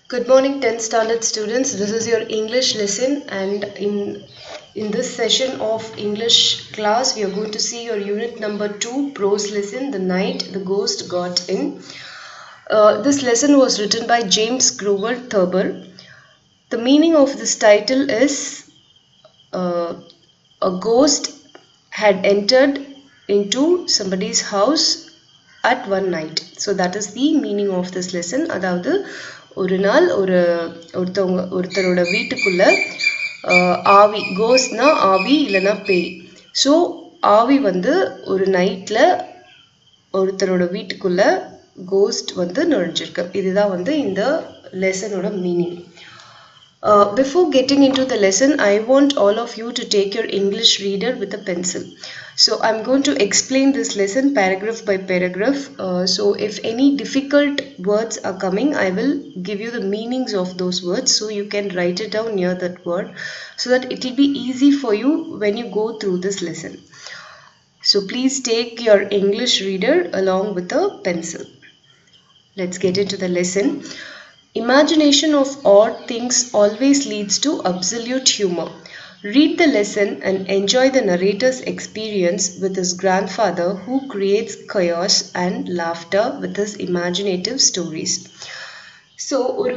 Good morning 10th standard students. This is your English lesson, and in this session of English class we are going to see your unit number 2 prose lesson, The Night the Ghost Got In. This lesson was written by James Grover Thurber. The meaning of this title is a ghost had entered into somebody's house at one night. So that is the meaning of this lesson. அதாவது ஒரு நாள் ஒருத்தரோட வீட்டுக்குள்ள ஆவி, கோஸ்ட்னா ஆவி இல்லைன்னா பேய். So ஆவி வந்து ஒரு நைட்டில் ஒருத்தரோட வீட்டுக்குள்ள கோஸ்ட் வந்து நுழைஞ்சிருக்கு. இதுதான் வந்து இந்த லெசனோட meaning. Before getting into the lesson, I want all of you to take your English reader with a pencil. So I'm going to explain this lesson paragraph by paragraph. So if any difficult words are coming, I will give you the meanings of those words so you can write it down near that word so that it will be easy for you when you go through this lesson. So please take your English reader along with a pencil. Let's get into the lesson. Imagination of odd things always leads to absolute humor. Read the lesson and enjoy the narrator's experience with his grandfather who creates chaos and laughter with his imaginative stories. So, ஒரு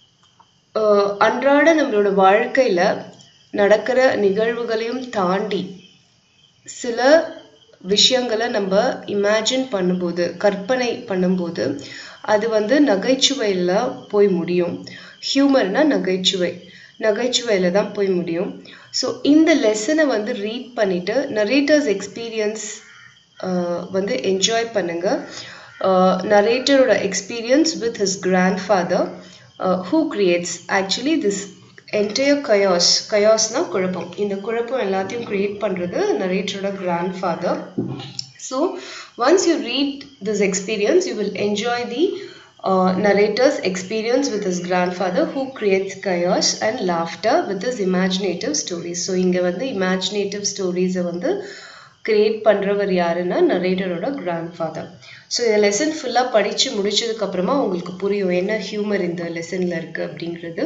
அன்றாட நம்மளோட வாழ்க்கையில் நடக்கிற நிகழ்வுகளையும் தாண்டி சில விஷயங்களை நம்ம இமேஜின் பண்ணும்போது, கற்பனை பண்ணும்போது அது வந்து நகைச்சுவையில் போய் முடியும். ஹியூமர்னா நகைச்சுவையில் தான் போய் முடியும். ஸோ இந்த லெசனை வந்து ரீட் பண்ணிவிட்டு நரேட்டர்ஸ் எக்ஸ்பீரியன்ஸ் வந்து என்ஜாய் பண்ணுங்கள். நரேட்டரோட experience with his grandfather who creates actually this entire கயாஸ்னா குழப்பம். இந்த குழப்பம் எல்லாத்தையும் கிரியேட் பண்ணுறது நரேட்டரோட grandfather. So once you read this experience, you will enjoy the narrator's experience with his grandfather who creates chaos and laughter with his imaginative stories. So இங்க வந்து imaginative stories வந்து create பண்றவர் யாருன்னா narratorோட grandfather. So இந்த lesson ஃபுல்லா படிச்சு முடிச்சதுக்கு அப்புறமா உங்களுக்கு புரியும் என்ன ஹியூமர் இந்த லெசன்ல இருக்கு அப்படிங்கிறது.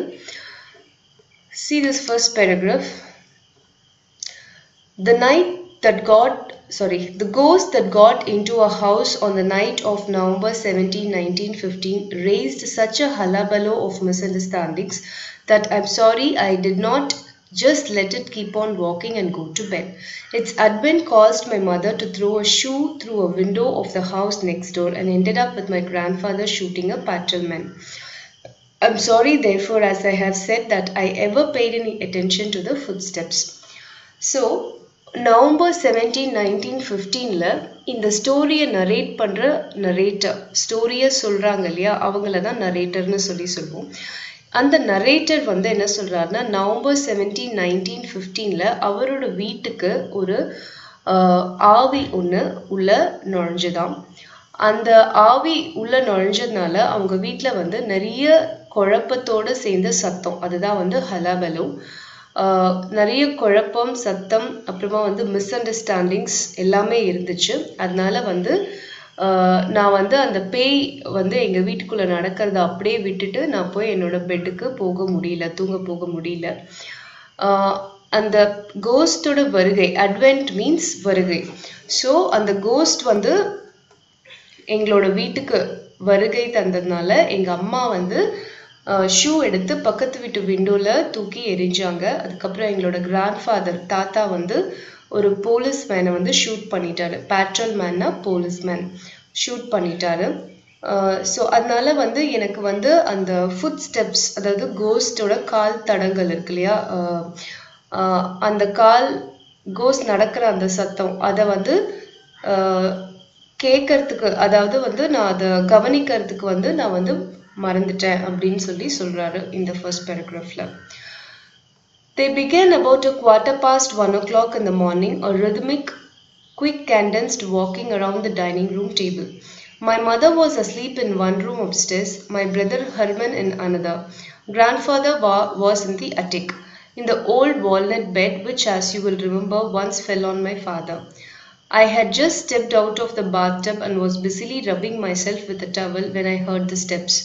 See this first paragraph. The ghost that got into a house on the night of November 17, 1915 raised such a hullabaloo of misunderstandings that I'm sorry I did not just let it keep on walking and go to bed. Its advent caused my mother to throw a shoe through a window of the house next door and ended up with my grandfather shooting a patrolman. I'm sorry therefore, as I have said, that I ever paid any attention to the footsteps. So November 17, 1915ல இந்த ஸ்டோரியை narrate பண்ணுற narrator, ஸ்டோரியை சொல்கிறாங்க இல்லையா, அவங்கள தான் நரேட்டர்னு சொல்லுவோம். அந்த நரேட்டர் வந்து என்ன சொல்கிறாருன்னா, நவம்பர் 17, 1915ல அவரோட வீட்டுக்கு ஒரு ஆவி ஒன்று உள்ள நுழைஞ்சுதான். அந்த ஆவி உள்ள நுழைஞ்சதுனால அவங்க வீட்டில் வந்து நிறைய குழப்பத்தோடு சேர்ந்த சத்தம், அதுதான் வந்து ஹலாபலோ. நிறைய குழப்பம், சத்தம், அப்புறமா வந்து மிஸ் அண்டர்ஸ்டாண்டிங்ஸ் எல்லாமே இருந்துச்சு. அதனால வந்து நான் வந்து அந்த பேய் வந்து எங்கள் வீட்டுக்குள்ளே நடக்கிறத அப்படியே விட்டுட்டு நான் போய் என்னோட பெட்டுக்கு தூங்க போக முடியல. அந்த கோஸ்டோட வருகை, அட்வென்ட் மீன்ஸ் வருகை. ஸோ அந்த கோஸ்ட் வந்து எங்களோட வீட்டுக்கு வருகை தந்ததுனால எங்கள் அம்மா வந்து ஷூ எடுத்து பக்கத்து வீட்டு விண்டோவில் தூக்கி எரிஞ்சாங்க. அதுக்கப்புறம் எங்களோட கிராண்ட்ஃபாதர், தாத்தா வந்து ஒரு போலீஸ் மேனை வந்து ஷூட் பண்ணிட்டாரு. பேட்ரோல் மேன்னா போலீஸ்மேன் ஷூட் பண்ணிட்டாரு. ஸோ அதனால வந்து எனக்கு வந்து அந்த ஃபுட் ஸ்டெப்ஸ், அதாவது கோஸ்டோட கால் தடங்கள் இருக்கு இல்லையா, அந்த கோஸ்ட் நடக்கிற அந்த சத்தம், அதை வந்து கேட்கறதுக்கு, அதாவது வந்து நான் அதை கவனிக்கிறதுக்கு வந்து நான் வந்து மறந்துட்டேன் அப்படின்னு சொல்றாரு இந்த ஃபர்ஸ்ட் பேராகிராஃப்ல. They began about 1:15 in the morning, a rhythmic, quick cadenced walking around the dining room table. My mother was asleep in one room upstairs, my brother Herman in another. Grandfather was in the attic, in the old walnut bed which, as you will remember, once fell on my father. I had just stepped out of the bathtub and was busily rubbing myself with a towel when I heard the steps.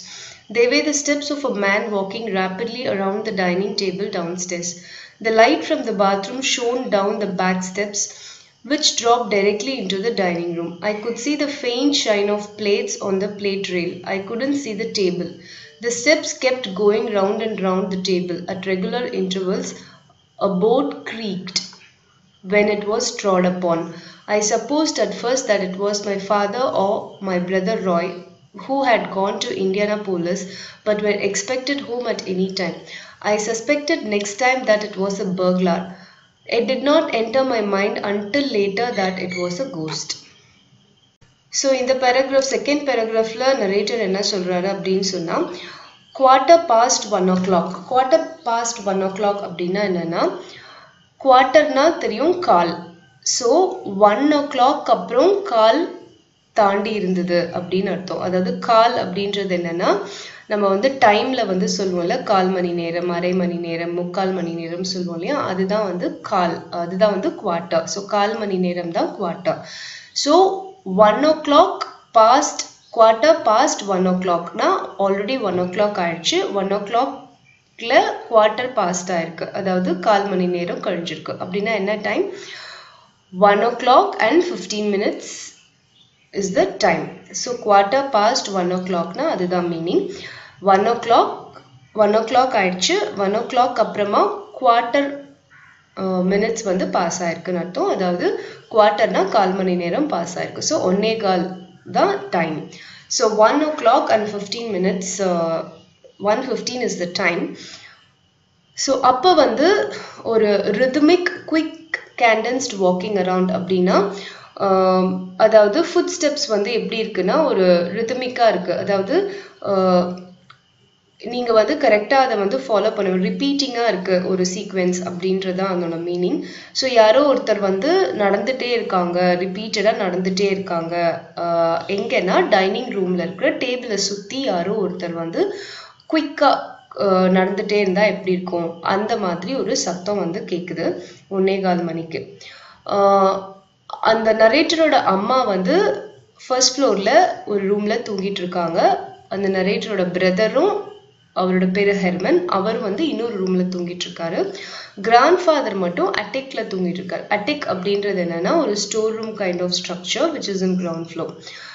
They were the steps of a man walking rapidly around the dining table downstairs. The light from the bathroom shone down the back steps, which dropped directly into the dining room. I could see the faint shine of plates on the plate rail. I couldn't see the table. The steps kept going round and round the table. At regular intervals, a board creaked when it was trod upon. I supposed at first that it was my father or my brother Roy, who had gone to Indianapolis but were expected home at any time. I suspected next time that it was a burglar. It did not enter my mind until later that it was a ghost. So in the paragraph, second paragraph la narrator enna solraru appdin sonna, 1:15 o'clock. 1:15 o'clock அப்படின்னா என்னன்னா, குவார்ட்டர்னா தெரியும் கால். So 1 o'clock அப்புறம் கால் தாண்டி இருந்தது அப்படின்னு அர்த்தம். அதாவது கால் அப்படின்றது என்னன்னா, நம்ம வந்து டைம்ல வந்து சொல்லுவோம்ல, 1/4 மணி நேரம், அரை மணி நேரம், 3/4 மணி நேரம் சொல்லுவோம் இல்லையா, அதுதான் வந்து கால், அதுதான் வந்து குவார்ட்டர். ஸோ 1/4 மணி நேரம் தான் குவார்ட்டர். ஸோ 1 o'clock past, 1/4 o'clockனா ஆல்ரெடி 1 o'clock ஆயிடுச்சு. 1 o'clockல குவார்ட்டர் பாஸ்ட் ஆயிருக்கு, அதாவது 1/4 மணி நேரம் கழிஞ்சிருக்கு. அப்படின்னா என்ன time? 1 o'clock and 15 minutes is the time. So 1:15 o'clock na அதுதான் மீனிங். 1 o'clock ஆயிடுச்சு. 1 o'clock அப்புறமா குவார்ட்டர் மினிட்ஸ் வந்து பாஸ் ஆயிருக்குன்னு அர்த்தம். அதாவது குவார்ட்டர்னா 1/4 மணி நேரம் பாஸ் ஆயிருக்கு. ஸோ 1:15 தான் time. So 1 o'clock and 15 minutes, 1:15 is the time. So அப்போ வந்து ஒரு rhythmic quick cadenced walking around அப்படின்னா, அதாவது ஃபுட் ஸ்டெப்ஸ் வந்து எப்படி இருக்குன்னா ஒரு ரிதமிக்கா இருக்கு. அதாவது நீங்க வந்து கரெக்டா அதை வந்து ஃபாலோ பண்ணுவீங்க, ரிப்பீட்டிங்கா இருக்கு ஒரு சீக்வென்ஸ் அப்படின்றதான் அதோட மீனிங். ஸோ யாரோ ஒருத்தர் வந்து நடந்துட்டே இருக்காங்க, ரிப்பீட்டடா நடந்துட்டே இருக்காங்க. எங்கன்னா டைனிங் ரூம்ல இருக்கிற டேபிளை சுத்தி யாரோ ஒருத்தர் வந்து குயிக்கா நடந்துட்டே இருந்தா எப்படி இருக்கும், அந்த மாதிரி ஒரு சத்தம் வந்து கேக்குது 1:15 மணிக்கு. அந்த நரேட்டரோட அம்மா வந்து ஃபர்ஸ்ட் ஃப்ளோர்ல ஒரு ரூம்ல தூங்கிட்டு இருக்காங்க. அந்த நரேட்டரோட பிரதரும், அவரோட பேரு ஹெர்மன், அவர் வந்து இன்னொரு ரூம்ல தூங்கிட்டு இருக்காரு. கிராண்ட் ஃபாதர் மட்டும் அட்டெக்ல தூங்கிட்டு இருக்காரு. அட்டெக் அப்படின்றது என்னன்னா ஒரு store room kind of structure which is in ground floor.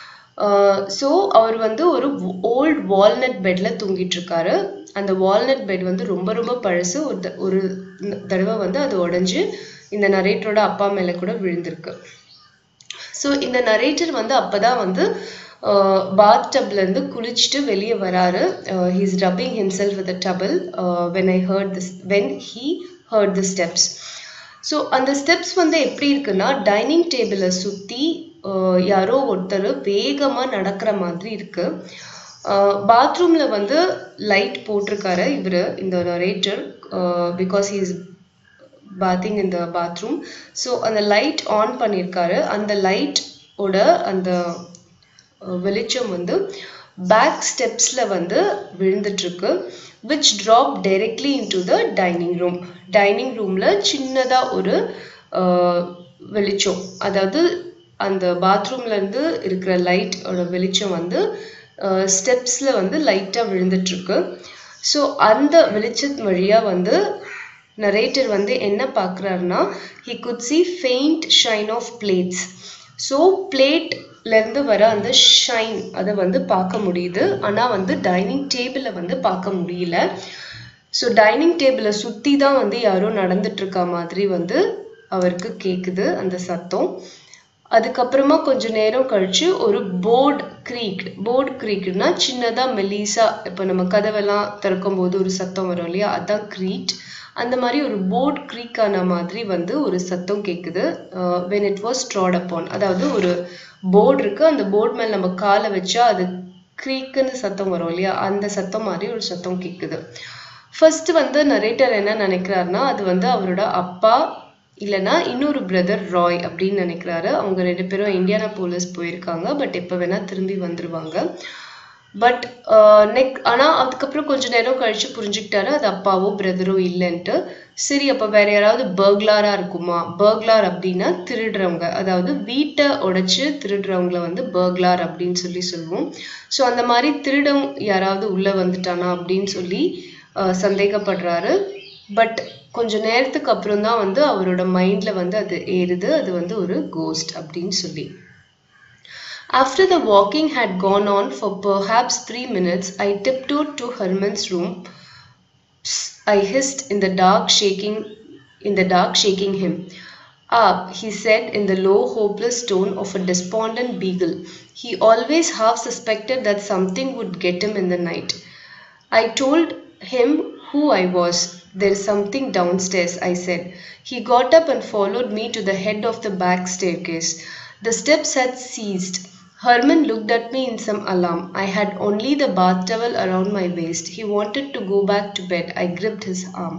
So அவர் வந்து ஒரு ஓல்ட் வால்நட் பெட்ல தூங்கிட்டு இருக்காரு. அந்த வால்நட் பெட் வந்து ரொம்ப ரொம்ப பழசு. ஒரு தடவை வந்து அது உடைஞ்சு இந்த நரேட்டரோட அப்பா மேல கூட விழுந்திருக்கு. ஸோ இந்த நரேட்டர் வந்து அப்பதான் வந்து பாத் டப்ல இருந்து குளிச்சுட்டு வெளியே வராரு. He is wrapping himself with a towel when he heard the steps. So அந்த ஸ்டெப்ஸ் வந்து எப்படி இருக்குன்னா, டைனிங் டேபிளை சுத்தி யாரோ ஒருத்தர் வேகமா நடக்கிற மாதிரி இருக்கு. பாத்ரூம்ல வந்து லைட் போட்டிருக்காரு இவரு, இந்த narrator, because he is bathing in the bathroom. So அந்த லைட் ஆன் பண்ணியிருக்காரு. அந்த லைட் ஓட அந்த வெளிச்சம் வந்து பேக் ஸ்டெப்ஸ்ல வந்து விழுந்துட்டு இருக்கு, which dropped directly into the dining room. Dining ரூம்ல சின்னதா ஒரு வெளிச்சம், அதாவது அந்த பாத்ரூம்ல இருந்து இருக்கிற லைட் ஓட வெளிச்சம் வந்து ஸ்டெப்ஸ்ல வந்து லைட்டா விழுந்துட்டு இருக்கு. ஸோ அந்த வெளிச்சத்து வழியா வந்து நரேட்டர் வந்து என்ன பார்க்குறாருன்னா, he could see faint shine of plates. So பிளேட்ல இருந்து வர அந்த ஷைன் அதை வந்து பார்க்க முடியுது, ஆனால் வந்து டைனிங் டேபிளை வந்து பார்க்க முடியல. ஸோ டைனிங் டேபிளை சுற்றி தான் வந்து யாரோ நடந்துட்டு இருக்க மாதிரி வந்து அவருக்கு கேட்குது அந்த சத்தம். அதுக்கப்புறமா கொஞ்ச நேரம் கழிச்சு ஒரு போர்டு க்ரீக்னா சின்னதா மெலிசா, இப்போ நம்ம கதவெல்லாம் திறக்கும் போது ஒரு சத்தம் வரும் இல்லையா, அதான் க்ரீட். அந்த மாதிரி ஒரு போர்டு க்ரீக் ஆன மாதிரி வந்து ஒரு சத்தம் கேட்குது. when it was trod upon, அதாவது ஒரு போர்டு இருக்கு, அந்த போர்டு மேல நம்ம காலை வச்சா அது க்ரீக்குன்னு சத்தம் வரும் இல்லையா, அந்த சத்தம் மாதிரி ஒரு சத்தம் கேட்குது. ஃபர்ஸ்ட் வந்து நரேட்டர் என்ன நினைக்கிறாருன்னா, அது வந்து அவரோட அப்பா இல்லைன்னா இன்னொரு பிரதர் ராய் அப்படின்னு நினைக்கிறாரு. அவங்க 2 பேரும் இந்தியானாபோலிஸ் போயிருக்காங்க, பட் எப்போ வேணா திரும்பி வந்துருவாங்க. பட் ஆனால் அதுக்கப்புறம் கொஞ்சம் நேரம் கழிச்சு புரிஞ்சுக்கிட்டாரு அது அப்பாவோ பிரதரோ இல்லைன்ட்டு. சரி அப்போ வேற யாராவது பர்க்லாராக இருக்குமா? பர்க்லார் அப்படின்னா திருடுறவங்க, அதாவது வீட்டை உடைச்சு திருடுறவங்கள வந்து பர்க்லார் அப்படின்னு சொல்லுவோம். ஸோ அந்த மாதிரி திருடம் யாராவது உள்ளே வந்துட்டானா அப்படின்னு சொல்லி சந்தேகப்படுறாரு. பட் கொஞ்ச நேரத்துக்கு அப்புறம் தான் வந்து அவரோட மைண்ட்ல வந்து அது ஏறுது, அது வந்து ஒரு கோஸ்ட் அப்படின்னு சொல்லி. After the walking had gone on for perhaps 3 minutes, I tiptoed to Herman's room. I hissed in the dark, shaking him. "Ah," he said in the low, hopeless tone of a despondent beagle. He always half suspected that something would get him in the night. I told him who I was. "There is something downstairs," I said. He got up and followed me to the head of the back staircase. The steps had ceased. Herman looked at me in some alarm. I had only the bath towel around my waist. He wanted to go back to bed. I gripped his arm.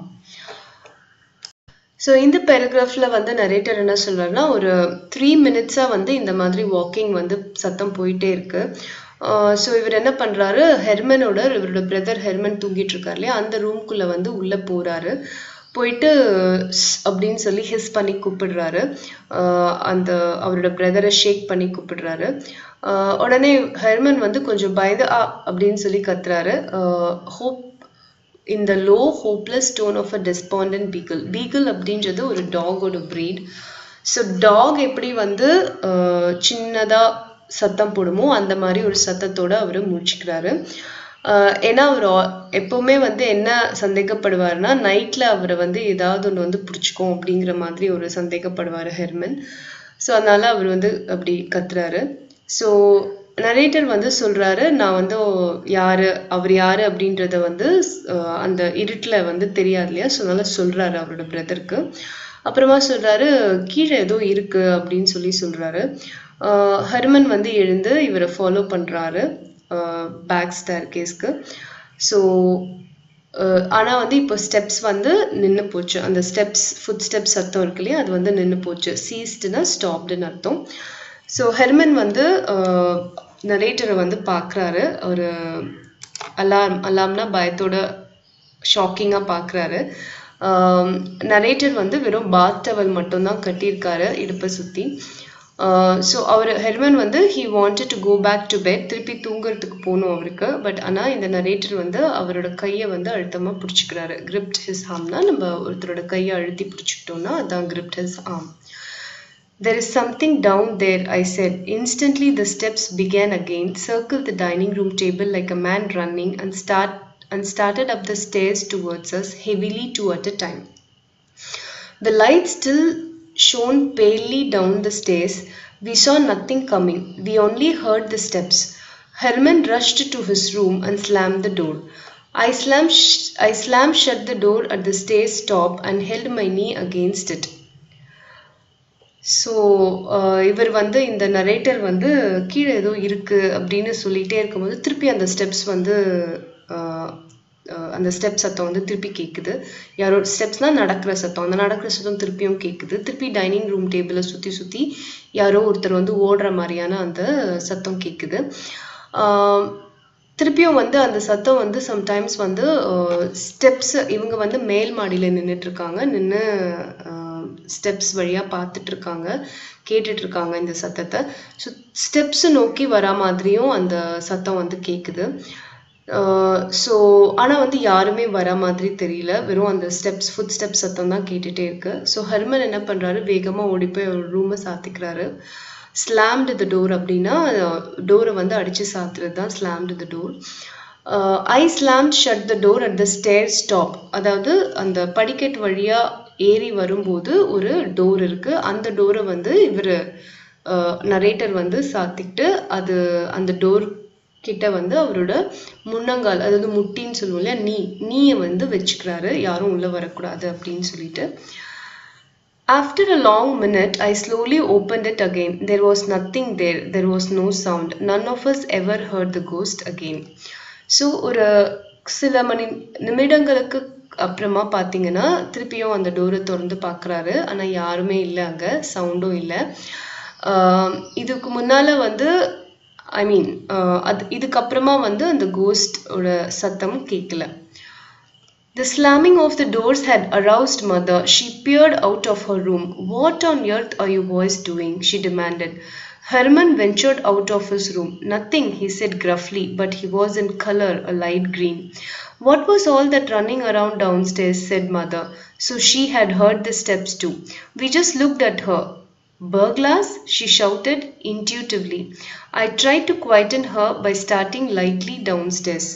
So இந்த பேராகிராஃபில் வந்து narrator என்ன சொல்கிறாருன்னா, ஒரு 3 minutes வந்து இந்த மாதிரி walking வந்து சத்தம் போயிட்டே இருக்கு. ஸோ இவர் என்ன பண்ணுறாரு, இவரோட பிரதர் ஹெர்மன் தூங்கிட்டு இருக்காரு இல்லையா, அந்த ரூம்குள்ளே வந்து உள்ளே போகிறாரு. போயிட்டு அப்படின்னு சொல்லி ஹிஸ் பண்ணி கூப்பிடுறாரு. அந்த அவரோட பிரதரை ஷேக் பண்ணி கூப்பிடுறாரு. உடனே ஹெர்மன் வந்து கொஞ்சம் பயந்து அப்படின்னு சொல்லி கத்துறாரு. Hope in the low hopeless tone of a despondent beagle. Beagle அப்படின்றது ஒரு டாகோட breed. ஸோ டாக் எப்படி வந்து சின்னதா சத்தம் போடுமோ அந்த மாதிரி ஒரு சத்தத்தோட அவர் முடிச்சுக்கிறாரு. ஏன்னா அவர் எப்பவுமே வந்து என்ன சந்தேகப்படுவார்னா, நைட்ல அவரை வந்து ஏதாவது ஒன்று வந்து பிடிச்சிக்கும் அப்படிங்கிற மாதிரி ஒரு சந்தேகப்படுவார் ஹெர்மன். ஸோ அதனால அவர் வந்து அப்படி கத்துறாரு. ஸோ நரேட்டர் வந்து சொல்றாரு, நான் வந்து அவர் யாரு அப்படின்றத வந்து அந்த இருட்டில் வந்து தெரியாது இல்லையா, ஸோ அதனால சொல்றாரு அவரோட பிரதருக்கு. அப்புறமா சொல்றாரு, கீழே ஏதோ இருக்கு அப்படின்னு சொல்றாரு. ஹெர்மன் வந்து எழுந்து இவரை ஃபாலோ பண்றாரு பேக் ஸ்டேர்கேஸ்க்கு. ஸோ ஆனால் வந்து இப்போ ஸ்டெப்ஸ் வந்து நின்று போச்சு. அந்த ஃபுட் ஸ்டெப்ஸ் சத்தம் இருக்கு இல்லையா, அது வந்து நின்று போச்சு. சீஸ்டுனா ஸ்டாப்டுன்னு அர்த்தம். ஸோ ஹெர்மன் வந்து நரேட்டரை வந்து பார்க்குறாரு. ஒரு அலார்ம்னா பயத்தோட ஷாக்கிங்காக பார்க்குறாரு. நரேட்டர் வந்து வெறும் பாத் டவல் மட்டும்தான் கட்டியிருக்காரு இடுப்பை சுற்றி. ஸோ ஹெர்மன் வந்து he wanted to go back to bed, திருப்பி தூங்குறதுக்கு போகணும் அவருக்கு. பட் ஆனால் இந்த நரேட்டர் வந்து அவரோட கையை வந்து அழுத்தமாக பிடிச்சிக்கிறாரு. கிரிப்ட் ஹிஸ் ஆர்ம்னா நம்ம ஒருத்தரோட கையை அழுத்தி பிடிச்சிக்கிட்டோம்னா அதான் gripped his arm. "There is something down there," I said. Instantly the steps began again, circled the dining room table like a man running, and started up the stairs towards us, heavily 2 at a time. The light still shone palely down the stairs. We saw nothing coming. We only heard the steps. Herman rushed to his room and slammed the door. I slammed shut the door at the stairs top and held my knee against it. So இவர் வந்து இந்த narrator வந்து கீழே ஏதோ இருக்கு அப்படின்னு சொல்லிகிட்டே இருக்கும்போது திருப்பி அந்த ஸ்டெப்ஸ் வந்து அந்த ஸ்டெப் சத்தம் வந்து திருப்பி கேட்குது. யாரோ ஸ்டெப்ஸ்னால் நடக்கிற சத்தம், அந்த நடக்கிற சத்தம் திருப்பியும் கேட்குது. திருப்பி டைனிங் ரூம் டேபிளை சுற்றி யாரோ ஒருத்தர் வந்து ஓடுற மாதிரியான அந்த சத்தம் கேட்குது. திருப்பியும் வந்து அந்த சத்தம் வந்து சம்டைம்ஸ் வந்து ஸ்டெப்ஸ், இவங்க வந்து மேல் மாடியில் நின்றுட்டுருக்காங்க, நின்று ஸ்டெப்ஸ் வழியாக பார்த்துட்ருக்காங்க, கேட்டுட்ருக்காங்க இந்த சத்தத்தை. ஸோ ஸ்டெப்ஸு நோக்கி வரா மாதிரியும் அந்த சத்தம் வந்து கேட்குது. ஸோ ஆனால் வந்து யாருமே வர மாதிரி தெரியல, வெறும் அந்த ஃபுட் ஸ்டெப்ஸ் சத்தம் தான் கேட்டுகிட்டே இருக்கு. ஸோ ஹெர்மன் என்ன பண்ணுறாரு, வேகமாக ஓடி போய் ஒரு ரூமை சாத்திக்கிறாரு. ஸ்லாம்டு த டோர் அப்படின்னா டோரை வந்து அடித்து சாத்துறது தான் slammed the door. I slammed shut the door at the stairs top. அதாவது அந்த படிக்கட்டு வழியாக ஏறி வரும்போது ஒரு டோர் இருக்குது, அந்த டோரை வந்து இவர் நரேட்டர் வந்து சாத்திக்கிட்டு அந்த டோர் கிட்ட வந்து அவரோட முன்னங்கால், அதாவது முட்டின்னு சொல்லுவோம் இல்லையா, நீயை வந்து வச்சுக்கிறாரு, யாரும் உள்ளே வரக்கூடாது அப்படின்னு சொல்லிட்டு. After a long minute, I slowly opened it again. There was nothing there. There was no sound. None of us ever heard the ghost again. So ஒரு சில நிமிடங்களுக்கு அப்புறமா பார்த்தீங்கன்னா திருப்பியும் அந்த டோரை திறந்து பார்க்குறாரு. ஆனால் யாருமே இல்லை, அங்கே சவுண்டும் இல்லை. இதுக்கு முன்னால் வந்து ஐ மீன் இதுக்கப்புறமா வந்து அந்த கோஸ்டோட சத்தம் கேட்கல. The slamming of the doors had aroused mother. She peered out of her room. What on earth are you boys doing? She demanded. Herman ventured out of his room. Nothing, he said gruffly, but he was in color, a light green. What was all that running around downstairs? Said mother. So she had heard the steps too. We just looked at her. Burglars? She shouted intuitively. I tried to quieten her by starting lightly downstairs.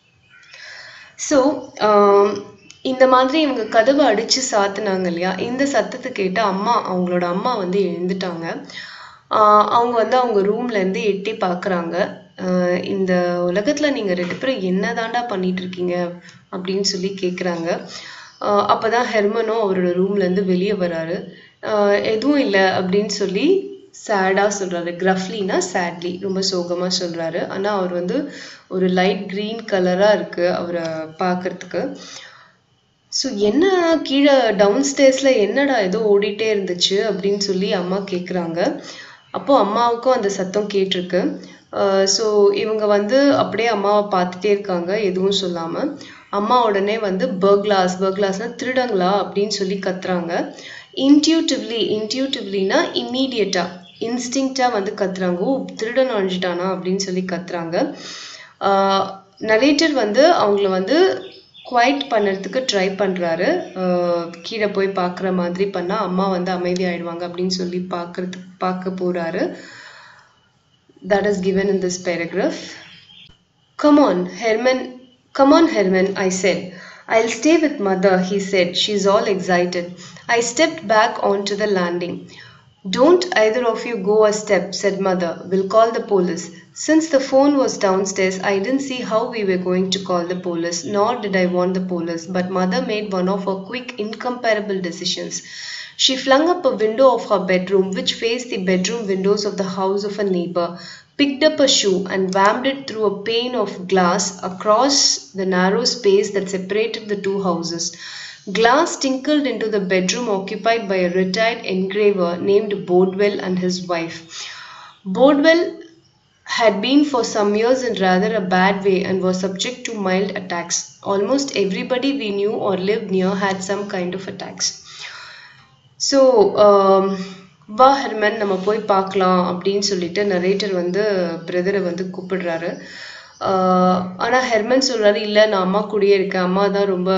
So இந்த மாதிரி இவங்க கதவை அடித்து சாத்தினாங்க இல்லையா, இந்த சத்தத்தை கேட்டு அவங்களோட அம்மா வந்து எழுந்துட்டாங்க. அவங்க வந்து அவங்க ரூம்லேருந்து எட்டி பார்க்குறாங்க. இந்த உலகத்தில் நீங்கள் 2 பேரும் என்ன தாண்டா பண்ணிட்டு இருக்கீங்க அப்படின்னு சொல்லி கேட்குறாங்க. அப்போ தான் ஹெர்மனும் அவரோட ரூம்லேருந்து வெளியே வராரு. எதுவும் இல்லை அப்படின்னு சொல்லி சேடாக சொல்கிறாரு. கிரஃப்லினா சேட்லி, ரொம்ப சோகமாக சொல்கிறாரு. ஆனால் அவர் வந்து ஒரு லைட் க்ரீன் கலராக இருக்குது அவரை பார்க்குறதுக்கு. ஸோ என்ன கீழே டவுன்ஸ்டேர்ஸில் என்னடா ஏதோ ஓடிட்டே இருந்துச்சு அப்படின்னு சொல்லி அம்மா கேட்குறாங்க. அப்போது அம்மாவுக்கும் அந்த சத்தம் கேட்டிருக்கு. ஸோ இவங்க வந்து அப்படியே அம்மாவை பார்த்துட்டே இருக்காங்க, எதுவும் சொல்லாமல். அம்மா உடனே வந்து பர்க்லாஸ்னால் திருடங்களா அப்படின்னு சொல்லி கத்துறாங்க. இன்ட்யூட்டிவ்லினா இம்மீடியட்டாக, இன்ஸ்டிங்க்டாக வந்து கத்துறாங்க. ஓ, திருடன் அழிஞ்சிட்டானா அப்படின்னு சொல்லி கத்துறாங்க. நரேட்டர் வந்து அவங்கள வந்து குவைட் பண்ணுறதுக்கு ட்ரை பண்ணுறாரு. கீழே போய் பார்க்குற மாதிரி பண்ணால் அம்மா வந்து அமைதியாகிடுவாங்க அப்படின்னு சொல்லி பார்க்க போகிறாரு. That is given in this paragraph. Come on, Herman, I said. I'll stay with mother, he said. She's all excited. I stepped back onto the landing. Don't either of you go a step, said mother. We'll call the police. Since the phone was downstairs, I didn't see how we were going to call the police, nor did I want the police, but mother made one of her quick, incomparable decisions. She flung up a window of her bedroom, which faced the bedroom windows of the house of a neighbor, picked up a shoe and whammed it through a pane of glass across the narrow space that separated the 2 houses. Glass tinkled into the bedroom occupied by a retired engraver named Bodwell and his wife. Bodwell had been for some years in rather a bad way and was subject to mild attacks. Almost everybody we knew or lived near had some kind of attacks. So, வா Herman, நம்ம போய் பார்க்கலாம் அப்படின்னு சொல்லிட்டு narrator வந்து பிரதரை வந்து கூப்பிடுறாரு. ஆனால் ஹெர்மன் சொல்கிறாரு, இல்லை நான் அம்மா கூடயே இருக்கேன், அம்மா தான் ரொம்ப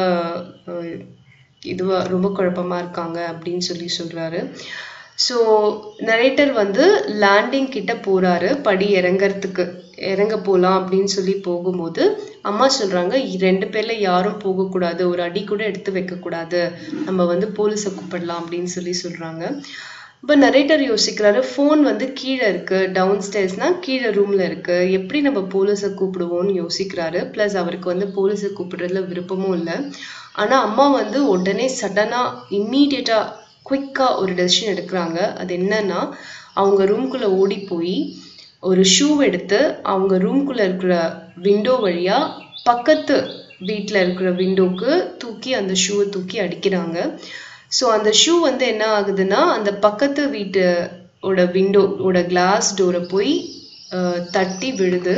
ரொம்ப குழப்பமாக இருக்காங்க அப்படின்னு சொல்லி சொல்கிறாரு. ஸோ நரேட்டர் வந்து லேண்டிங் கிட்ட போகிறாரு, படி இறங்க போகலாம் அப்படின்னு சொல்லி போகும்போது அம்மா சொல்கிறாங்க, 2 பேரில் யாரும் போகக்கூடாது, ஒரு அடி கூட எடுத்து வைக்கக்கூடாது, நம்ம வந்து போலீஸை கூப்பிடலாம் அப்படின்னு சொல்லி சொல்கிறாங்க. இப்போ நரேட்டர் யோசிக்கிறாரு, ஃபோன் வந்து கீழே இருக்குது, டவுன்ஸ்டேர்ஸ்னால் கீழே ரூமில் இருக்குது, எப்படி நம்ம போலீஸை கூப்பிடுவோம்னு யோசிக்கிறாரு. ப்ளஸ் அவருக்கு வந்து போலீஸை கூப்பிடுறதுல விருப்பமும் இல்லை. ஆனால் அம்மா வந்து உடனே சடனாக இம்மீடியட்டாக குயிக்காக ஒரு டெசிஷன் எடுக்கிறாங்க. அது என்னன்னா, அவங்க ரூம்குள்ளே ஓடி போய் ஒரு ஷூ எடுத்து அவங்க ரூம்குள்ளே இருக்கிற விண்டோ வழியாக பக்கத்து வீட்டில் இருக்கிற விண்டோக்கு அந்த ஷூவை தூக்கி அடிக்கிறாங்க. ஸோ அந்த ஷூ வந்து என்ன ஆகுதுன்னா, அந்த பக்கத்து வீட்டோட விண்டோட கிளாஸ் டோரை போய் தட்டி விடுது.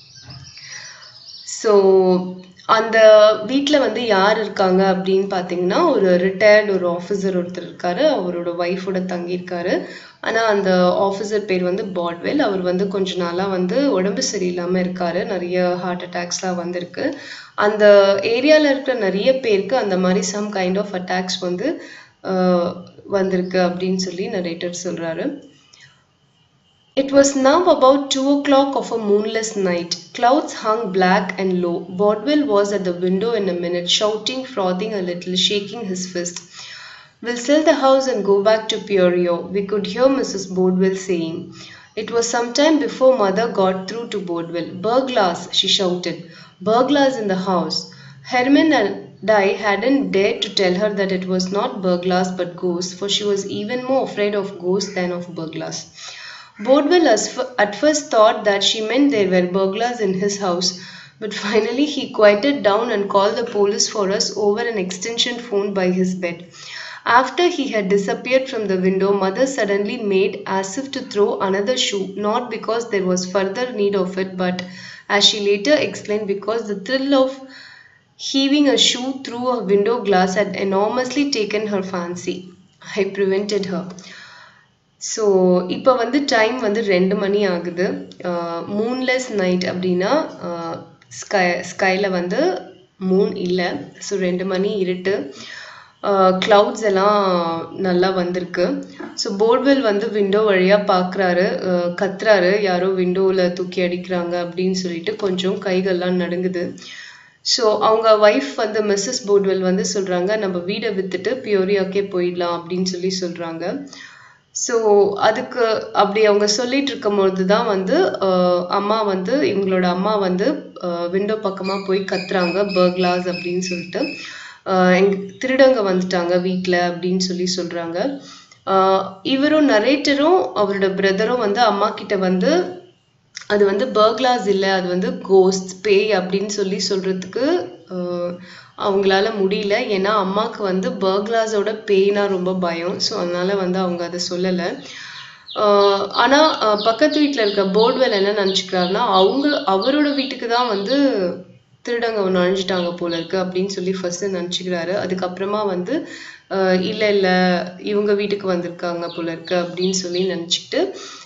ஸோ அந்த வீட்டில் வந்து யார் இருக்காங்க அப்படின்னு பார்த்தீங்கன்னா, ஒரு ரிட்டையர்டு ஒரு ஆஃபீஸர் ஒருத்தர் இருக்காரு, அவரோட ஒய்ஃபோட தங்கியிருக்காரு. ஆனால் அந்த ஆஃபீஸர் பேர் வந்து பாட்வெல். அவர் வந்து கொஞ்ச நாளாக வந்து உடம்பு சரியில்லாமல் இருக்காரு, நிறைய ஹார்ட் அட்டாக்ஸ்லாம் வந்திருக்கு. அந்த ஏரியாவில் இருக்கிற நிறைய பேருக்கு அந்த மாதிரி சம் கைண்ட் ஆஃப் அட்டாக்ஸ் வந்து வந்திருக்கு அப்படின்னு சொல்லி நரேட்டர் சொல்கிறாரு. It was now about 2 o'clock of a moonless night. Clouds hung black and low. Bodwell was at the window in a minute, shouting, frothing a little, shaking his fist. We'll sell the house and go back to Peorio, we could hear Mrs. Bodwell saying. It was some time before mother got through to Bodwell. Burglars, she shouted. Burglars in the house. Herman and I hadn't dared to tell her that it was not burglars but ghosts, for she was even more afraid of ghosts than of burglars. Bodwell at first thought that she meant there were burglars in his house, but finally he quieted down and called the police for us over an extension phone by his bed. After he had disappeared from the window, mother suddenly made as if to throw another shoe, not because there was further need of it, but, as she later explained, because the thrill of heaving a shoe through a window glass had enormously taken her fancy. I prevented her. So இப்போ வந்து time வந்து 2 மணி ஆகுது. மூன்லெஸ் night அப்படின்னா ஸ்கையில் வந்து Moon இல்லை. So 2 மணி இருட்டு. Clouds எல்லாம் நல்லா வந்திருக்கு. ஸோ போர்ட்வெல் வந்து விண்டோ வழியாக பார்க்குறாரு, கத்துறாரு, யாரோ விண்டோவில் தூக்கி அடிக்கிறாங்க அப்படின்னு சொல்லிட்டு கொஞ்சம் கைகள்லாம் நடுங்குது. ஸோ அவங்க ஒய்ஃப் வந்து மிஸ்ஸஸ் போர்ட்வெல் வந்து சொல்கிறாங்க, நம்ம வீடை விற்றுட்டு பியோரியாக்கே போயிடலாம் அப்படின்னு சொல்கிறாங்க. ஸோ அதுக்கு அப்படி அவங்க சொல்லிட்டு இருக்கும்பொழுது தான் வந்து இவங்களோட அம்மா வந்து விண்டோ பக்கமாக போய் கத்துறாங்க, பர்க்லாஸ் அப்படின்னு சொல்லிட்டு, திருடங்க வந்துட்டாங்க வீட்டில் அப்படின்னு சொல்கிறாங்க. இவரும் நரேட்டரும் அவரோட பிரதரும் வந்து அம்மா கிட்ட வந்து அது வந்து பர்க்லாஸ் இல்லை, அது வந்து கோஸ்ட் பேய் அப்படின்னு சொல்கிறதுக்கு அவங்களால முடியல. ஏன்னா அம்மாவுக்கு வந்து பர்க்லாஸோட பேய்னா ரொம்ப பயம். ஸோ அதனால வந்து அவங்க அதை சொல்லலை. ஆனால் பக்கத்து வீட்டில் இருக்க போர்ட்வெல் என்ன நினச்சிக்கிறாருன்னா, அவரோட வீட்டுக்கு தான் வந்து திருடங்க நுழைஞ்சிட்டாங்க போல இருக்கு அப்படின்னு ஃபர்ஸ்ட் நினச்சிக்கிறாரு. அதுக்கப்புறமா வந்து இல்லை இவங்க வீட்டுக்கு வந்திருக்காங்க போல இருக்கு அப்படின்னு நினச்சிக்கிட்டு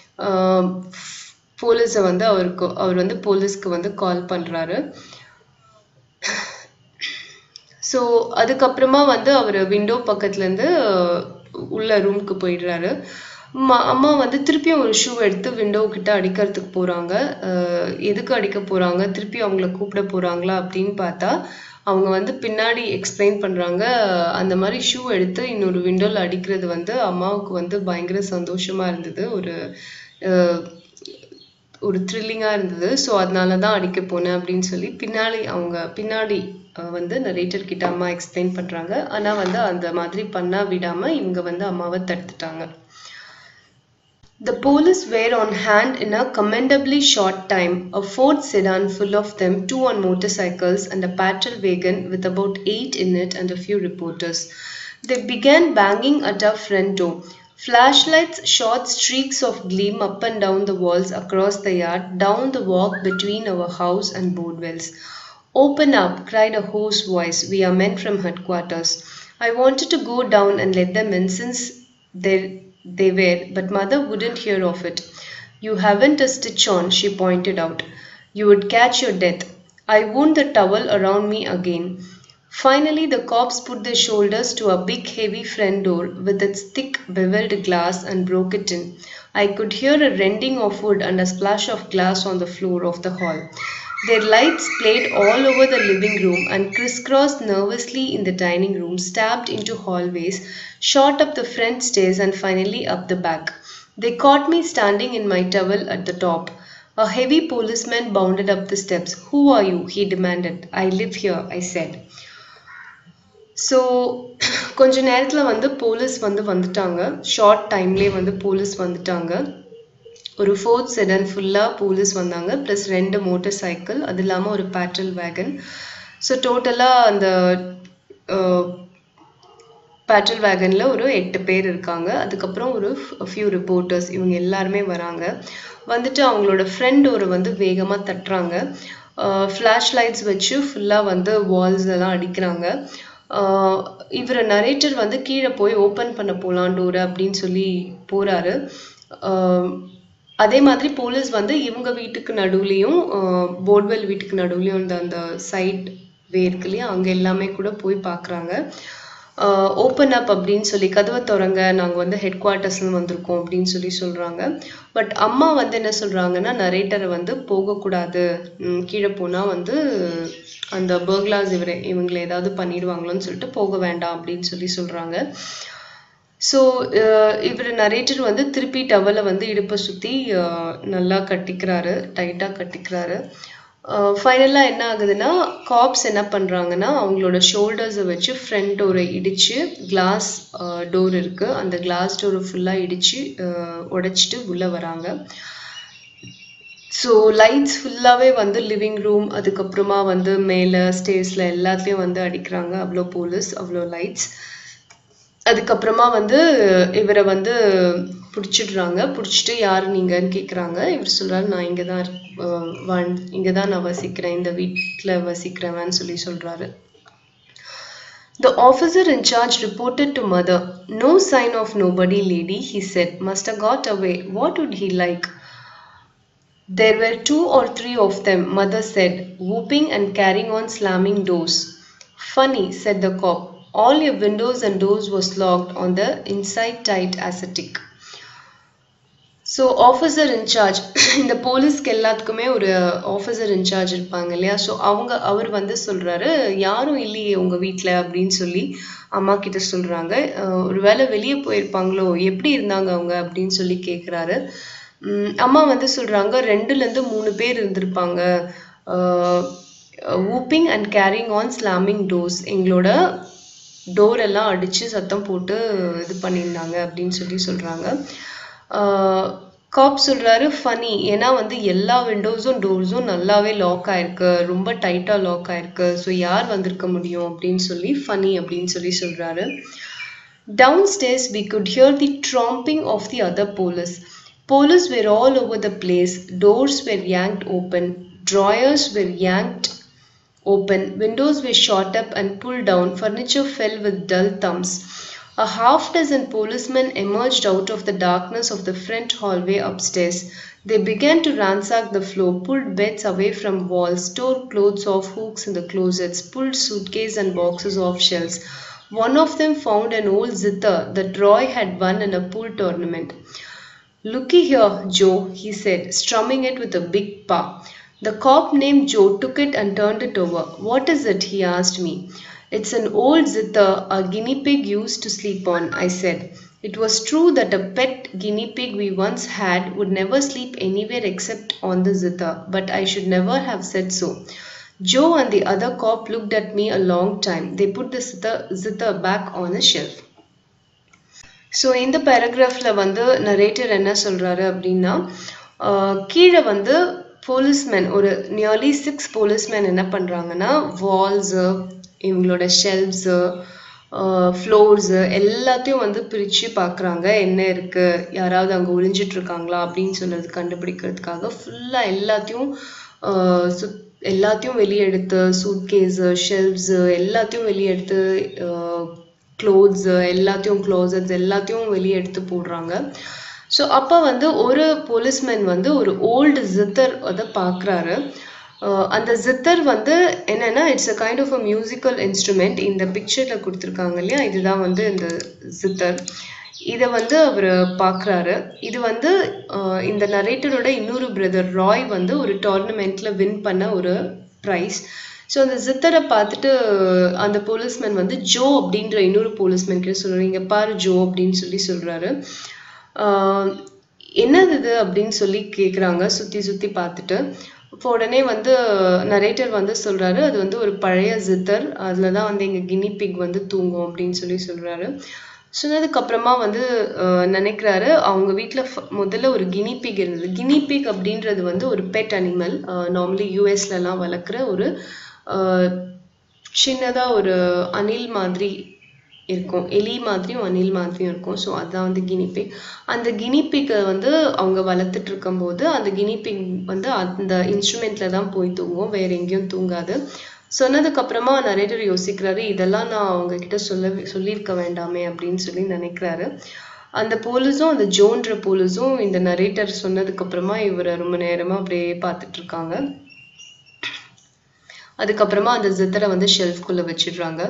போலீஸை வந்து அவர் வந்து போலீஸ்க்கு வந்து கால் பண்ணுறாரு. ஸோ அதுக்கப்புறமா வந்து அவர் விண்டோ பக்கத்துலேருந்து உள்ள ரூமுக்கு போயிடுறாரு. அம்மா வந்து திருப்பியும் ஒரு ஷூ எடுத்து விண்டோ கிட்ட அடிக்கிறதுக்கு போகிறாங்க. எதுக்கு அடிக்க போகிறாங்க, திருப்பி அவங்கள கூப்பிட போகிறாங்களா அப்படின்னு பார்த்தா அவங்க வந்து பின்னாடி எக்ஸ்பிளைன் பண்ணுறாங்க. அந்த மாதிரி ஷூ எடுத்து இன்னொரு விண்டோவில் அடிக்கிறது வந்து அம்மாவுக்கு வந்து பயங்கர சந்தோஷமாக இருந்தது, ஒரு த்ரில்லிங்காக இருந்தது. ஸோ அதனால தான் அடிக்க போனேன் அப்படின்னு பின்னாடி வந்து நரேட்டர் கிட்ட அம்மா எக்ஸ்பிளைன் பண்ணுறாங்க. ஆனால் வந்து அந்த மாதிரி பண்ண விடாமல் இவங்க வந்து அம்மாவை தடுத்துட்டாங்க. The police were on hand in a commendably short time. A Ford sedan full of them, 2 on motorcycles, and a patrol wagon with about 8 in it and a few reporters. They began banging at our front door. Flashlights shot streaks of gleam up and down the walls across the yard, down the walk between our house and Boardwell's. "Open up," cried a hoarse voice. "We are men from headquarters." I wanted to go down and let them in since they were, but mother wouldn't hear of it. "You haven't a stitch on," she pointed out. "You would catch your death." I wound the towel around me again. Finally, the cops put their shoulders to a big heavy front door with its thick beveled glass and broke it in. I could hear a rending of wood and a splash of glass on the floor of the hall. Their lights played all over the living room and crisscrossed nervously in the dining room, stabbed into hallways, shot up the front stairs and finally up the back. They caught me standing in my towel at the top. A heavy policeman bounded up the steps. "Who are you?" he demanded. "I live here," I said. So கொஞ்ச நேரத்தில் வந்து police வந்து வந்துட்டாங்க. Short டைம்லேயே வந்து police வந்துட்டாங்க. ஒரு Ford sedan ஃபுல்லாக போலீஸ் வந்தாங்க, ப்ளஸ் 2 மோட்டர் சைக்கிள், அது இல்லாமல் ஒரு பேட்ரோல் வேகன். ஸோ டோட்டலாக அந்த பேட்ரோல் வேகனில் ஒரு 8 பேர் இருக்காங்க. அதுக்கப்புறம் ஒரு ஃபியூ ரிப்போர்ட்டர்ஸ், இவங்க எல்லாருமே வராங்க. வந்துட்டு அவங்களோட ஃப்ரெண்ட் ஒரு வந்து வேகமாக தட்டுறாங்க. ஃப்ளாஷ் லைட்ஸ் வச்சு ஃபுல்லாக வந்து வால்ஸ் எல்லாம் அடிக்கிறாங்க. இவர் நரேட்டர் வந்து கீழே போய் ஓப்பன் பண்ண போகலாம் டோரை அப்படின்னு போகிறாரு. அதே மாதிரி போலீஸ் வந்து இவங்க வீட்டுக்கு நடுவுலையும் போர்ட்வெல் வீட்டுக்கு நடுவுலையும் அந்த சைட் வே இருக்கு இல்லையா, அங்கே எல்லாமே கூட போய் பார்க்குறாங்க. ஓப்பன் அப் அப்படின்னு கதவை திறங்க, நாங்கள் வந்து ஹெட் குவார்ட்டர்ஸ்னு வந்திருக்கோம் அப்படின்னு சொல்கிறாங்க. பட் அம்மா வந்து என்ன சொல்கிறாங்கன்னா, நரேட்டரை வந்து போகக்கூடாது, கீழே போனால் வந்து அந்த பர்க்லாஸ் இவங்களை ஏதாவது பண்ணிடுவாங்களோன்னு சொல்லிட்டு போக வேண்டாம் அப்படின்னு சொல்கிறாங்க. ஸோ இவர் நரேட்டர் வந்து திருப்பி டவலை வந்து இடுப்பை சுற்றி நல்லா கட்டிக்கிறாரு, டைட்டாக கட்டிக்கிறாரு. ஃபைனலாக என்ன ஆகுதுன்னா, காப்ஸ் என்ன பண்ணுறாங்கன்னா, அவங்களோட ஷோல்டர்ஸை வச்சு ஃப்ரண்ட் டோரை இடித்து, கிளாஸ் டோர் இருக்குது, அந்த கிளாஸ் டோரை ஃபுல்லாக இடித்து உடைச்சிட்டு உள்ளே வராங்க. ஸோ லைட்ஸ் ஃபுல்லாகவே வந்து லிவிங் ரூம், அதுக்கப்புறமா வந்து மேலே ஸ்டேர்ஸில் எல்லாத்தையும் வந்து அடிக்கிறாங்க. அவ்வளோ போலீஸ், அவ்வளோ லைட்ஸ். அதுக்கப்புறமா வந்து இவரை வந்து பிடிச்சிடுறாங்க. பிடிச்சிட்டு யார் நீங்கன்னு கேட்குறாங்க. இவர் சொல்கிறாரு, நான் இங்கே தான் நான் வசிக்கிறேன், இந்த வீட்டில் வசிக்கிறவன்னு சொல்கிறாரு. The officer in charge reported to mother. No sign of nobody, lady, he said. Must have got away. What would he like? There were 2 or 3 of them, mother said, whooping and carrying on slamming doors. Funny, said the cop. All your windows and doors was locked on the inside tight as a tick. So officer in charge, இந்த போலீஸ்க்கு எல்லாத்துக்குமே ஒரு officer incharge இருப்பாங்க இல்லையா? So அவர் வந்து சொல்கிறாரு, யாரும் இல்லையே உங்கள் வீட்டில் அப்படின்னு சொல்லி அம்மா கிட்ட சொல்கிறாங்க. ஒரு வேளை வெளியே போயிருப்பாங்களோ, எப்படி இருந்தாங்க அவங்க அப்படின்னு சொல்லி கேட்குறாரு. அம்மா வந்து சொல்கிறாங்க, 2லேருந்து 3 பேர் இருந்திருப்பாங்க. whooping and carrying on slamming doors, எங்களோட டோர் எல்லாம் அடித்து சத்தம் போட்டு இது பண்ணியிருந்தாங்க அப்படின்னு சொல்கிறாங்க. காப் சொல்கிறாரு, ஃபனி, ஏன்னா வந்து எல்லா விண்டோஸும் டோர்ஸும் நல்லாவே லாக் ஆயிருக்கு, ரொம்ப டைட்டாக லாக் ஆயிருக்கு. ஸோ யார் வந்திருக்க முடியும் அப்படின்னு சொல்லி ஃபனி அப்படின்னு சொல்கிறாரு. Downstairs we could hear the tromping of the other police. Police were all over the place. Doors were yanked open. Drawers were yanked open. Windows were shot up and pulled down. Furniture fell with dull thumps. A half-dozen policemen emerged out of the darkness of the front hallway upstairs. They began to ransack the floor, pulled beds away from walls, tore clothes off hooks in the closets, pulled suitcases and boxes off shelves. One of them found an old zither that Roy had won in a pool tournament. Looky here, Joe, he said, strumming it with a big paw. The cop named Joe took it and turned it over. What is it? He asked me. It's an old zither a guinea pig used to sleep on, I said. It was true that a pet guinea pig we once had would never sleep anywhere except on the zither, but I should never have said so. Joe and the other cop looked at me a long time. They put the zither back on a shelf. So இந்த பேராகிராஃபில் வந்து narrator என்ன சொல்கிறாரு அப்படின்னா, கீழே வந்து policeman ஒரு nearly 6 policeman என்ன பண்ணுறாங்கன்னா, வால்ஸு, இவங்களோட ஷெல்ஃப்ஸு, ஃப்ளோர்ஸு எல்லாத்தையும் வந்து பிரித்து பார்க்குறாங்க. என்ன இருக்குது, யாராவது அங்கே ஒளிஞ்சிட்ருக்காங்களா அப்படின்னு சொல்கிறது கண்டுபிடிக்கிறதுக்காக ஃபுல்லாக எல்லாத்தையும் வெளியே எடுத்து, சூட்கேஸு, ஷெல்ஃப்ஸு எல்லாத்தையும் வெளியே எடுத்து, க்ளோத்ஸு எல்லாத்தையும், க்ளோசட்ஸ் எல்லாத்தையும் வெளியே எடுத்து போடுறாங்க. ஸோ அப்போ வந்து ஒரு போலீஸ்மேன் வந்து ஒரு ஓல்டு ஜித்தர் அதை பார்க்குறாரு. அந்த ஜித்தர் வந்து என்னென்னா, it's a kind of a musical instrument. இந்த பிக்சரில் கொடுத்துருக்காங்க இல்லையா, இதுதான் வந்து இந்த ஜித்தர். இதை வந்து அவர் பார்க்குறாரு. இது வந்து இந்த நரேட்டரோட இன்னொரு பிரதர் ராய் வந்து ஒரு டோர்னமெண்ட்டில் வின் பண்ண ஒரு ப்ரைஸ். ஸோ அந்த ஜித்தரை பார்த்துட்டு அந்த போலீஸ்மேன் வந்து ஜோ அப்படின்ற இன்னொரு போலீஸ்மேன் கிட்ட சொல்கிறாரு, இங்கே பாரு ஜோ அப்படின்னு சொல்கிறாரு. என்னது இது அப்படின்னு சொல்லி கேட்குறாங்க சுற்றி பார்த்துட்டு. இப்போ உடனே வந்து நரேட்டர் வந்து சொல்கிறாரு, அது வந்து ஒரு பழைய ஜித்தர், அதில் தான் வந்து எங்கள் கினி பிக் வந்து தூங்கும் அப்படின்னு சொல்கிறாரு. சொன்னதுக்கப்புறமா வந்து நினைக்கிறாரு, அவங்க வீட்டில் முதல்ல ஒரு கினி பிக் இருந்தது. கினி பிக் அப்படின்றது வந்து ஒரு பெட் அனிமல். நார்மலி யூஎஸ்லலாம் வளர்க்குற ஒரு சின்னதாக ஒரு அணில் மாதிரி இருக்கும், எலி மாதிரியும் அணில் மாதிரியும் இருக்கும். ஸோ அதுதான் வந்து கினிபிக். அந்த கினிபிக்கை வந்து அவங்க வளர்த்துட்டு இருக்கும்போது அந்த கினிபிக் வந்து அந்த இன்ஸ்ட்ருமெண்ட்டில் தான் போய் தூங்கும், வேறு எங்கேயும் தூங்காது. சொன்னதுக்கப்புறமா நரேட்டர் யோசிக்கிறாரு, இதெல்லாம் நான் அவங்கக்கிட்ட சொல்லியிருக்க வேண்டாமே அப்படின்னு நினைக்கிறாரு. அந்த போலீஸும் அந்த ஜோன்ற போலீஸும் இந்த நரேட்டர் சொன்னதுக்கப்புறமா இவரை ரொம்ப நேரமாக அப்படியே பார்த்துட்ருக்காங்க. அதுக்கப்புறமா அந்த ஜித்தரை வந்து ஷெல்ஃப்குள்ளே வச்சிடுறாங்க.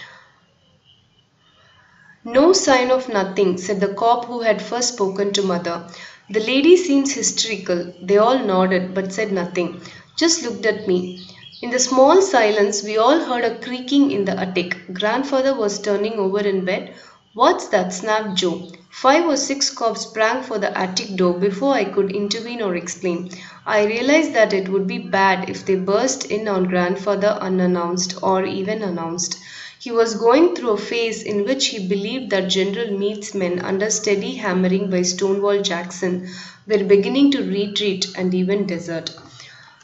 No sign of nothing, said the cop who had first spoken to mother. The lady seems hysterical. They all nodded but said nothing, just looked at me. In the small silence, we all heard a creaking in the attic. Grandfather was turning over in bed. What's that? Snapped Joe. 5 or 6 cops sprang for the attic door before I could intervene or explain. I realized that it would be bad if they burst in on Grandfather unannounced or even announced. He was going through a phase in which he believed that General Meade's men, under steady hammering by Stonewall Jackson, were beginning to retreat and even desert.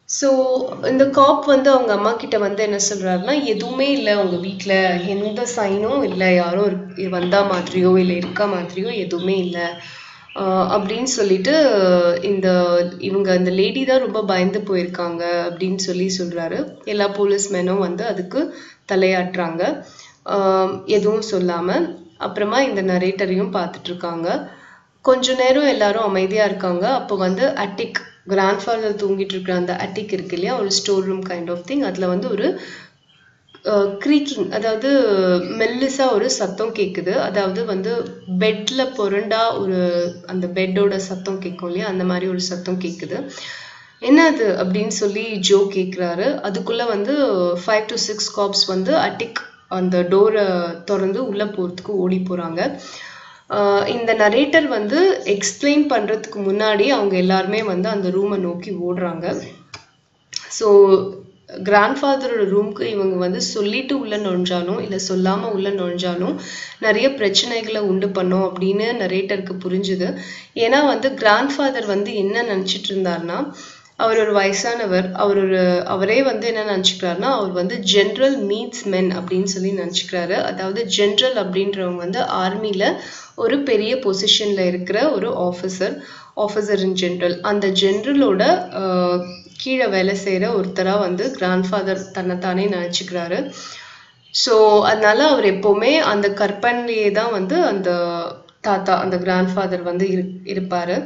So இந்த cop வந்து அவங்க அம்மா கிட்ட வந்து என்ன சொல்றாருன்னா, எதுவுமே இல்லை உங்க வீட்டில், எந்த சைனும் இல்லை, யாரும் வந்தா மாதிரியோ இல்லை இருக்கா மாதிரியோ எதுவுமே இல்லை அப்படின்னு சொல்லிட்டு இந்த லேடி தான் ரொம்ப பயந்து போயிருக்காங்க அப்படின்னு சொல்றாரு. எல்லா போலீஸ்மேனும் வந்து அதுக்கு தலையாட்டுறாங்க எதுவும் சொல்லாம. அப்புறமா இந்த நரேட்டரையும் பார்த்துட்டு இருக்காங்க. கொஞ்ச நேரம் எல்லாரும் அமைதியா இருக்காங்க. அப்போ வந்து அட்டிக், கிராண்ட்ஃபாதர் தூங்கிட்டு இருக்கிற அந்த அட்டிக் இருக்கு இல்லையா, ஒரு store room kind of thing, அதுல வந்து ஒரு க்ரீக்கிங், அதாவது மெல்லிசா ஒரு சத்தம் கேட்குது. அதாவது வந்து பெட்ல புரண்டா ஒரு அந்த பெட்டோட சத்தம் கேட்கும் இல்லையா, அந்த மாதிரி ஒரு சத்தம் கேட்குது. என்னது அப்படின்னு சொல்லி ஜோ கேட்குறாரு. அதுக்குள்ள வந்து 5 to 6 காப்ஸ் வந்து அட்டிக் அந்த டோரை திறந்து உள்ள போறதுக்கு ஓடி போறாங்க. இந்த நரேட்டர் வந்து எக்ஸ்பிளைன் பண்றதுக்கு முன்னாடி அவங்க எல்லாருமே வந்து அந்த ரூமை நோக்கி ஓடுறாங்க. ஸோ கிராண்ட்ஃபாதரோட ரூம்க்கு இவங்க வந்து சொல்லிட்டு உள்ள நுழைஞ்சாலும் இல்லை சொல்லாம உள்ள நுழைஞ்சாலும் நிறைய பிரச்சனைகளை உண்டு பண்ணோம் அப்படின்னு நரேட்டருக்கு புரிஞ்சுது. ஏன்னா வந்து கிராண்ட்ஃபாதர் வந்து என்ன நினைச்சிட்டு இருந்தாருன்னா, அவர் ஒரு வயசானவர், அவரே வந்து என்ன நினச்சிக்கிறாருன்னா, அவர் வந்து ஜென்ரல் மீட்ஸ் மென் அப்படின்னு சொல்லி நினச்சிக்கிறாரு. அதாவது ஜென்ரல் அப்படின்றவங்க வந்து ஆர்மியில் ஒரு பெரிய பொசிஷனில் இருக்கிற ஒரு ஆஃபீஸர் இன் ஜென்ரல். அந்த ஜென்ரலோட கீழே வேலை செய்கிற ஒருத்தராக வந்து கிராண்ட்ஃபாதர் தன்னைத்தானே நினச்சிக்கிறாரு. ஸோ அதனால அவர் எப்போவுமே அந்த கற்பனையே தான் வந்து அந்த தாத்தா, அந்த கிராண்ட்ஃபாதர் வந்து இருப்பார்.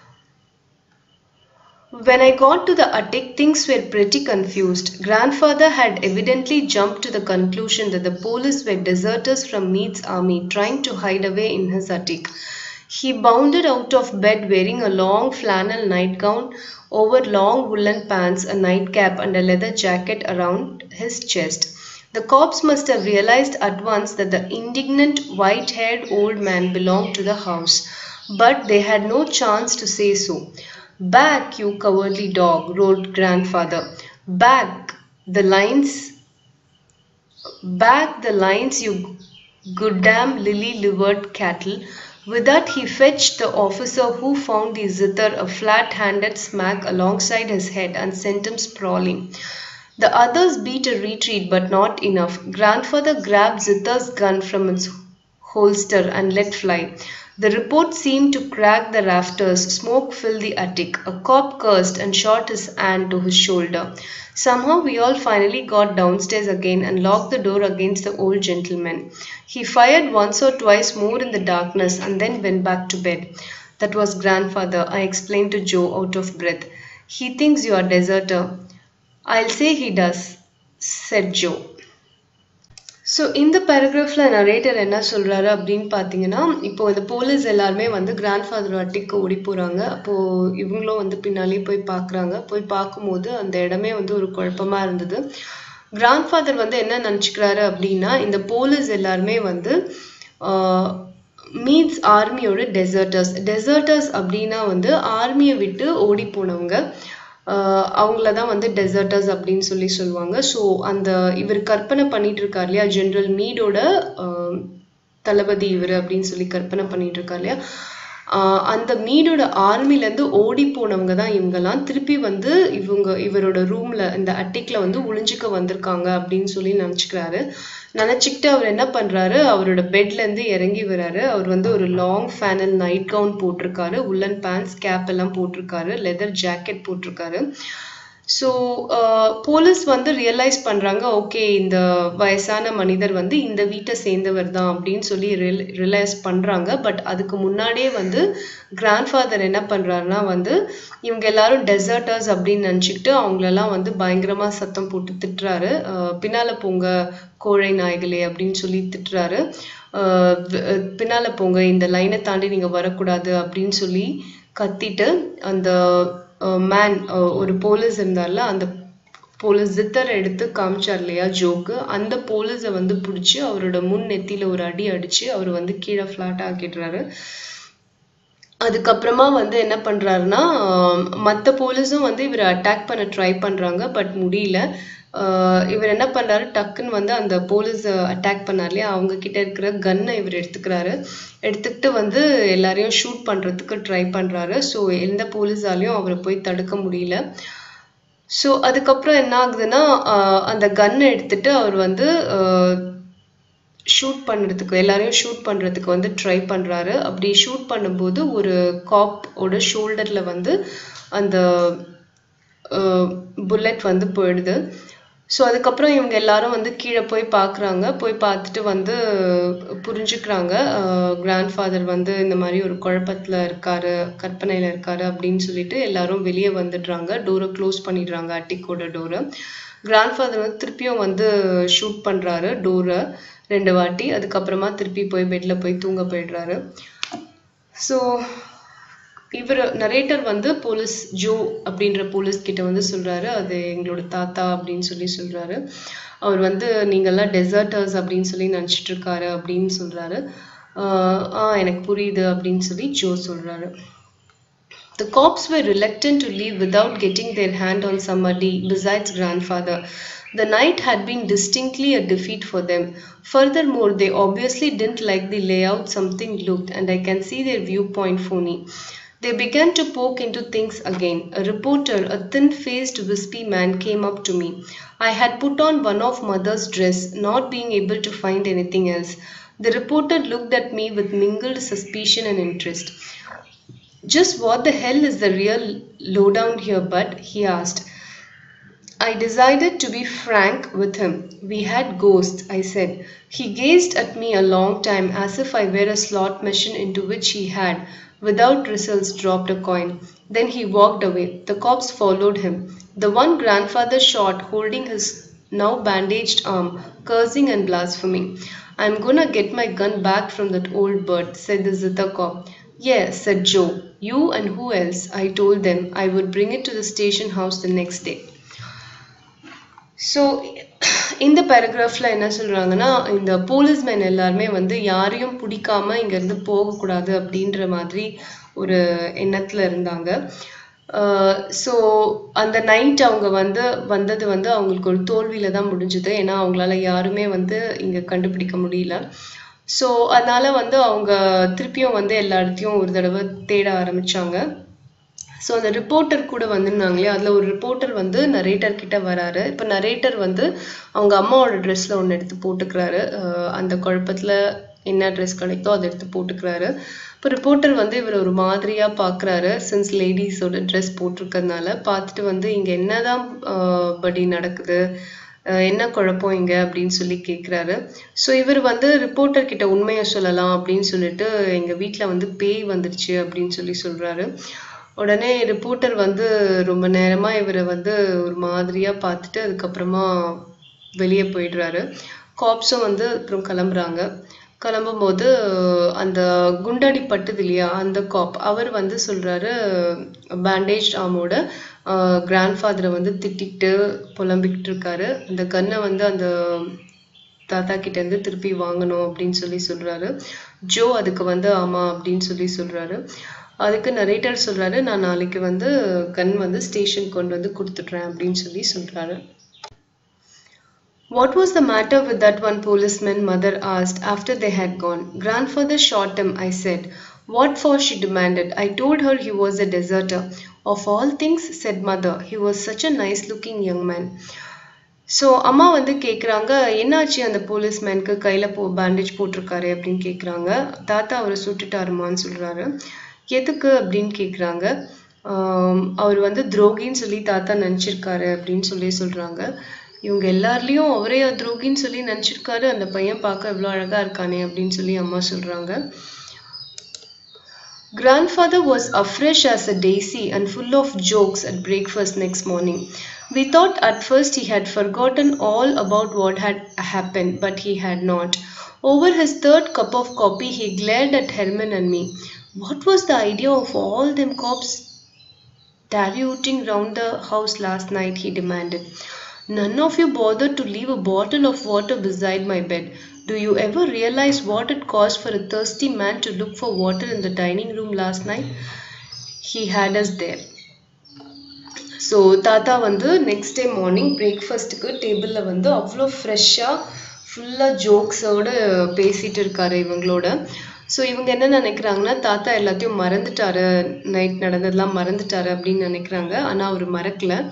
When I got to the attic, things were pretty confused. Grandfather had evidently jumped to the conclusion that the police were deserters from Meade's army trying to hide away in his attic. He bounded out of bed wearing a long flannel nightgown over long woolen pants, a nightcap and a leather jacket around his chest. The cops must have realized at once that the indignant, white-haired old man belonged to the house, but they had no chance to say so. "Back, you cowardly dog," roared grandfather. Back the lines, you goddamn lily-livered cattle." With that, he fetched the officer who found the zither a flat-handed smack alongside his head and sent him sprawling. The others beat a retreat, but not enough. Grandfather grabbed Zither's gun from its holster and let fly. The report seemed to crack the rafters. Smoke filled the attic. A cop cursed and shot his hand to his shoulder. Somehow we all finally got downstairs again and locked the door against the old gentleman. He fired once or twice more in the darkness and then went back to bed. "That was grandfather," I explained to Joe out of breath. "He thinks you are deserter." "I'll say he does," said Joe. So இந்த பேராகிராஃபில் narrator என்ன சொல்கிறாரு அப்படின்னு பார்த்தீங்கன்னா, இப்போது இந்த police எல்லாருமே வந்து கிராண்ட்ஃபாதர் அட்டிக்கு ஓடி போகிறாங்க. அப்போது இவங்களும் வந்து பின்னாலே போய் பார்க்குறாங்க. போய் பார்க்கும்போது அந்த இடமே வந்து ஒரு குழப்பமாக இருந்தது. கிராண்ட்ஃபாதர் வந்து என்ன நினச்சிக்கிறாரு அப்படின்னா, இந்த போலீஸ் எல்லாருமே வந்து மீட்ஸ் ஆர்மியோட டெசர்டர்ஸ் அப்படின்னா வந்து ஆர்மியை விட்டு ஓடி போனவங்க, அவங்கள தான் வந்து டெசர்டர்ஸ் அப்படின்னு சொல்லுவாங்க. ஸோ அந்த இவர் கற்பனை பண்ணிட்டு இருக்கார் இல்லையா, ஜென்ரல் மீடோட தளபதி இவர் அப்படின்னு சொல்லி கற்பனை பண்ணிட்டு இருக்கார் இல்லையா, அந்த மீடோட ஆர்மிலேருந்து ஓடி போனவங்க தான் இவங்கெல்லாம். திருப்பி வந்து இவரோட ரூமில் இந்த அட்டிக்கில் வந்து ஒளிஞ்சிக்க வந்திருக்காங்க அப்படின்னு சொல்லி நினச்சிக்கிட்டு அவர் என்ன பண்ணுறாரு, அவரோட பெட்லேருந்து இறங்கி வராரு. அவர் வந்து ஒரு லாங் ஃபேனல் நைட் கவுன் போட்டிருக்காரு, உல்லன் பேண்ட்ஸ், கேப் எல்லாம் போட்டிருக்காரு, லெதர் ஜாக்கெட் போட்டிருக்காரு. ஸோ போலீஸ் வந்து ரியலைஸ் பண்ணுறாங்க, ஓகே இந்த வயசான மனிதர் வந்து இந்த வீட்டை சேர்ந்தவர் தான் அப்படின்னு சொல்லி ரியலைஸ் பண்ணுறாங்க. பட் அதுக்கு முன்னாடியே வந்து கிராண்ட்ஃபாதர் என்ன பண்ணுறாருனா வந்து இவங்க எல்லாரும் டெசர்டர்ஸ் அப்படின்னு நினச்சிக்கிட்டு அவங்களெல்லாம் வந்து பயங்கரமாக சத்தம் போட்டு திட்டுறாரு. பின்னால் போங்க கோழை நாய்களே அப்படின்னு சொல்லி திட்டுறாரு. பின்னால் போங்க, இந்த லைனை தாண்டி நீங்கள் வரக்கூடாது அப்படின்னு சொல்லி கத்திட்டு அந்த மேன், ஒரு போலீஸ் இருந்தார்ல, அந்த போலீஸ் ஜித்தரை எடுத்து காமிச்சார் இல்லையா ஜோக்கு, அந்த போலீஸை வந்து பிடிச்சி அவரோட முன் நெத்தியில் ஒரு அடி அடித்து அவர் வந்து கீழே ஃப்ளாட் ஆக்கிடுறாரு. அதுக்கப்புறமா வந்து என்ன பண்ணுறாருன்னா, மற்ற போலீஸும் வந்து இவரை அட்டாக் பண்ண ட்ரை பண்ணுறாங்க, பட் முடியல. இவர் என்ன பண்ணுறாரு, டக்குன்னு வந்து அந்த போலீஸ் அட்டாக் பண்ணார் இல்லையா, அவங்க கிட்ட இருக்கிற கன்னை இவர் எடுத்துக்கிட்டு வந்து எல்லாரையும் ஷூட் பண்ணுறதுக்கு ட்ரை பண்ணுறாரு. ஸோ எந்த போலீஸாலையும் அவரை போய் தடுக்க முடியல. ஸோ அதுக்கப்புறம் என்ன ஆகுதுன்னா அந்த கன்னை எடுத்துட்டு அவர் வந்து ஷூட் பண்ணுறதுக்கு எல்லாரையும் ஷூட் பண்ணுறதுக்கு வந்து ட்ரை பண்ணுறாரு. அப்படி ஷூட் பண்ணும்போது ஒரு காப்போட ஷோல்டரில் வந்து அந்த புல்லட் வந்து போயிடுது. ஸோ அதுக்கப்புறம் இவங்க எல்லாரும் வந்து கீழே போய் பார்க்குறாங்க. போய் பார்த்துட்டு வந்து புரிஞ்சுக்கிறாங்க கிராண்ட் ஃபாதர் வந்து இந்த மாதிரி ஒரு குழப்பத்தில் இருக்காரு, கற்பனையில் இருக்காரு அப்படின்னு சொல்லிட்டு எல்லாரும் வெளியே வந்துடுறாங்க. டோரை க்ளோஸ் பண்ணிடுறாங்க, அட்டிக்கோட டோரை. கிராண்ட் ஃபாதர் வந்து திருப்பியும் வந்து ஷூட் பண்ணுறாரு டோரை 2 வாட்டி. அதுக்கப்புறமா திருப்பி போய் பெட்டில் போய் தூங்க போயிடுறாரு. ஸோ இவர் நரேட்டர் வந்து போலீஸ் ஜோ அப்படின்ற போலீஸ் கிட்ட வந்து சொல்றாரு, அது எங்களோட தாத்தா அப்படின்னு சொல்லி சொல்றாரு. அவர் வந்து நீங்கெல்லாம் டெசர்டர்ஸ் அப்படின்னு சொல்லி நினச்சிட்டு இருக்காரு அப்படின்னு சொல்றாரு. எனக்கு புரியுது அப்படின்னு சொல்லி ஜோ சொல்றாரு. The cops were reluctant to leave without getting their hand on somebody besides grandfather. The night had been distinctly a defeat for them. Furthermore, they obviously didn't like the layout something looked, and I can see their viewpoint phony. They began to poke into things again. A reporter, a thin-faced, wispy man, came up to me. I had put on one of Mother's dress, not being able to find anything else. The reporter looked at me with mingled suspicion and interest. Just what the hell is the real lowdown here, bud? He asked. I decided to be frank with him. We had ghosts, I said. He gazed at me a long time as if I were a slot machine into which he had, without results, dropped a coin. Then he walked away. The cops followed him. The one grandfather shot, holding his now bandaged arm, cursing and blaspheming. I'm gonna get my gun back from that old bird, said the zither cop. Yeah, said Joe. You and who else? I told them I would bring it to the station house the next day. So இந்த பேராகிராஃபில் என்ன சொல்கிறாங்கன்னா, இந்த policeman எல்லாருமே வந்து யாரையும் பிடிக்காம இங்கேருந்து போகக்கூடாது அப்படின்ற மாதிரி ஒரு எண்ணத்தில் இருந்தாங்க. ஸோ அந்த நைட் அவங்க வந்தது வந்து அவங்களுக்கு ஒரு தோல்வியில் தான் முடிஞ்சுது. ஏன்னா அவங்களால யாருமே வந்து இங்கே கண்டுபிடிக்க முடியல. ஸோ அதனால் வந்து அவங்க திருப்பியும் வந்து எல்லா இடத்தையும் ஒரு தடவை தேட ஆரம்பித்தாங்க. ஸோ அந்த ரிப்போர்ட்டர் கூட வந்திருந்தாங்களே, அதில் ஒரு ரிப்போர்ட்டர் வந்து நரேட்டர் கிட்ட வராரு. இப்போ நரேட்டர் வந்து அவங்க அம்மாவோட ட்ரெஸ்ஸில் ஒன்று எடுத்து போட்டுக்கிறாரு. அந்த குழப்பத்தில் என்ன ட்ரெஸ் கிடைத்தோ அதை எடுத்து போட்டுக்கிறாரு. இப்போ ரிப்போர்ட்டர் வந்து இவர் ஒரு மாதிரியாக பார்க்குறாரு, சின்ஸ் லேடிஸோட ட்ரெஸ் போட்டிருக்கிறதுனால. பார்த்துட்டு வந்து இங்கே என்னதான் படி நடக்குது, என்ன குழப்பம் இங்கே அப்படின்னு சொல்லி கேட்குறாரு. ஸோ இவர் வந்து ரிப்போர்ட்டர் கிட்ட உண்மையை சொல்லலாம் அப்படின்னு சொல்லிட்டு எங்கள் வீட்டில் வந்து பேய் வந்துடுச்சு அப்படின்னு சொல்லி சொல்கிறாரு. உடனே ரிப்போர்ட்டர் வந்து ரொம்ப நேரமாக இவரை வந்து ஒரு மாதிரியாக பார்த்துட்டு அதுக்கப்புறமா வெளியே போயிடுறாரு. காப்ஸும் வந்து அப்புறம் கிளம்புறாங்க. கிளம்பும்போது அந்த குண்டடி பட்டுது இல்லையா, அந்த காப் அவர் வந்து சொல்கிறாரு, பேண்டேஜ் ஆமோட கிராண்ட்ஃபாதரை வந்து திட்டிக்கிட்டு புலம்பிக்கிட்டு இருக்காரு. அந்த கன்னை வந்து அந்த தாத்தா கிட்டேருந்து திருப்பி வாங்கணும் அப்படின்னு சொல்லி சொல்கிறாரு. ஜோ அதுக்கு வந்து ஆமாம் அப்படின்னு சொல்லி சொல்கிறாரு. அதுக்கு நரேட்டர் சொல்கிறாரு, நான் நாளைக்கு வந்து கன் வந்து ஸ்டேஷன் கொண்டு வந்து கொடுத்துட்றேன் அப்படின்னு சொல்லி சொல்கிறாரு. What was the matter with that one policeman? Mother asked after they had gone. Grandfather shot him, I said. What for? She demanded. I told her he was a deserter. Of all things, said Mother. He was such a nice looking young man. So அம்மா வந்து கேட்குறாங்க, என்னாச்சு அந்த போலீஸ்மேனுக்கு கையில் bandage போட்டிருக்காரு அப்படின்னு கேட்குறாங்க. தாத்தா அவரை சுட்டுட்டாருமான்னு சொல்கிறாரு. எதுக்கு அப்படின்னு கேட்குறாங்க. அவர் வந்து துரோகின்னு சொல்லி தாத்தா நினச்சிருக்காரு அப்படின்னு சொல்லி சொல்கிறாங்க. இவங்க எல்லார்லேயும் அவரே துரோகின்னு சொல்லி நினச்சிருக்காரு, அந்த பையன் பார்க்க எவ்வளோ அழகாக இருக்கானே அப்படின்னு சொல்லி அம்மா சொல்கிறாங்க. Grandfather was afresh as a daisy and full of jokes at breakfast next morning. We thought at first he had forgotten all about what had happened, but he had not. Over his third cup of coffee, he glared at Herman and me. What was the idea of all them cops tarrying round the house last night? He demanded. None of you bothered to leave a bottle of water beside my bed. Do you ever realize what it cost for a thirsty man to look for water in the dining room last night? He had us there. So தாத்தா வந்து next day morning பிரேக்ஃபாஸ்ட்டுக்கு டேபிளில் வந்து அவ்வளோ ஃப்ரெஷ்ஷாக ஃபுல்லாக ஜோக்ஸோடு பேசிகிட்டு இருக்காரு இவங்களோட. ஸோ இவங்க என்ன நினைக்கிறாங்கன்னா, தாத்தா எல்லாத்தையும் மறந்துட்டாரு, நைட் நடந்ததெல்லாம் மறந்துட்டாரு அப்படின்னு நினைக்கிறாங்க. ஆனால் அவர் மறக்கலை.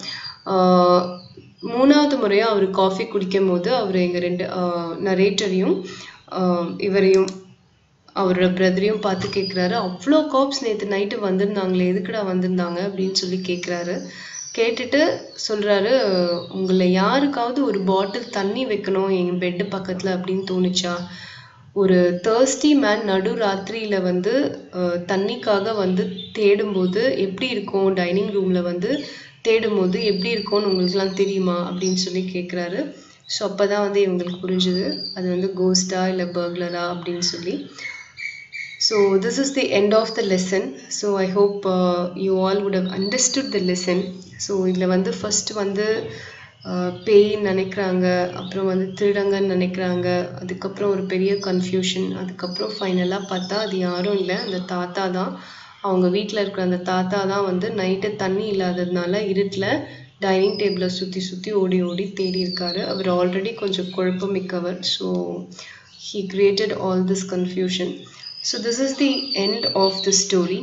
மூணாவது முறையாக அவர் காஃபி குடிக்கும் போது அவர் எங்கள் ரெண்டு நரேட்டரையும் இவரையும் அவரோட பிரதரையும் பார்த்து கேட்குறாரு, அவ்வளோ காப்ஸ் நேற்று நைட்டு வந்திருந்தாங்களே, எதுக்குடா வந்திருந்தாங்க அப்படின்னு சொல்லி கேட்குறாரு. கேட்டுட்டு சொல்கிறாரு, உங்களை யாருக்காவது ஒரு பாட்டில் தண்ணி வைக்கணும் எங்கள் பெட்டு பக்கத்தில் அப்படின்னு தோணுச்சா? ஒரு தேர்ஸ்டி மேன் நடு ராத்திரியில் வந்து தண்ணிக்காக வந்து தேடும்போது எப்படி இருக்கும், டைனிங் ரூமில் வந்து தேடும்போது எப்படி இருக்கும்னு உங்களுக்குலாம் தெரியுமா அப்படின்னு சொல்லி கேட்குறாரு. ஸோ அப்போ தான் வந்து இவங்களுக்கு புரிஞ்சுது அது வந்து கோஸ்டா இல்லை பர்க்லரா அப்படின்னு சொல்லி. So this is the end of the lesson. So I hope you all would have understood the lesson. So இதில் வந்து first வந்து பேய்ன்னு நினைக்கிறாங்க, அப்புறம் வந்து திருடங்கன்னு நினைக்கிறாங்க, அதுக்கப்புறம் ஒரு பெரிய கன்ஃபியூஷன், அதுக்கப்புறம் ஃபைனலாக பார்த்தா அது யாரும் இல்லை, அந்த தாத்தா தான். அவங்க வீட்டில் இருக்கிற அந்த தாத்தா தான் வந்து நைட்டு தண்ணி இல்லாததுனால இருட்டில் டைனிங் டேபிளை சுற்றி சுற்றி ஓடி ஓடி தேடி இருக்காரு. அவர் ஆல்ரெடி கொஞ்சம் குழப்பமிக்கவர். So he created all this confusion. So this is the end of the story.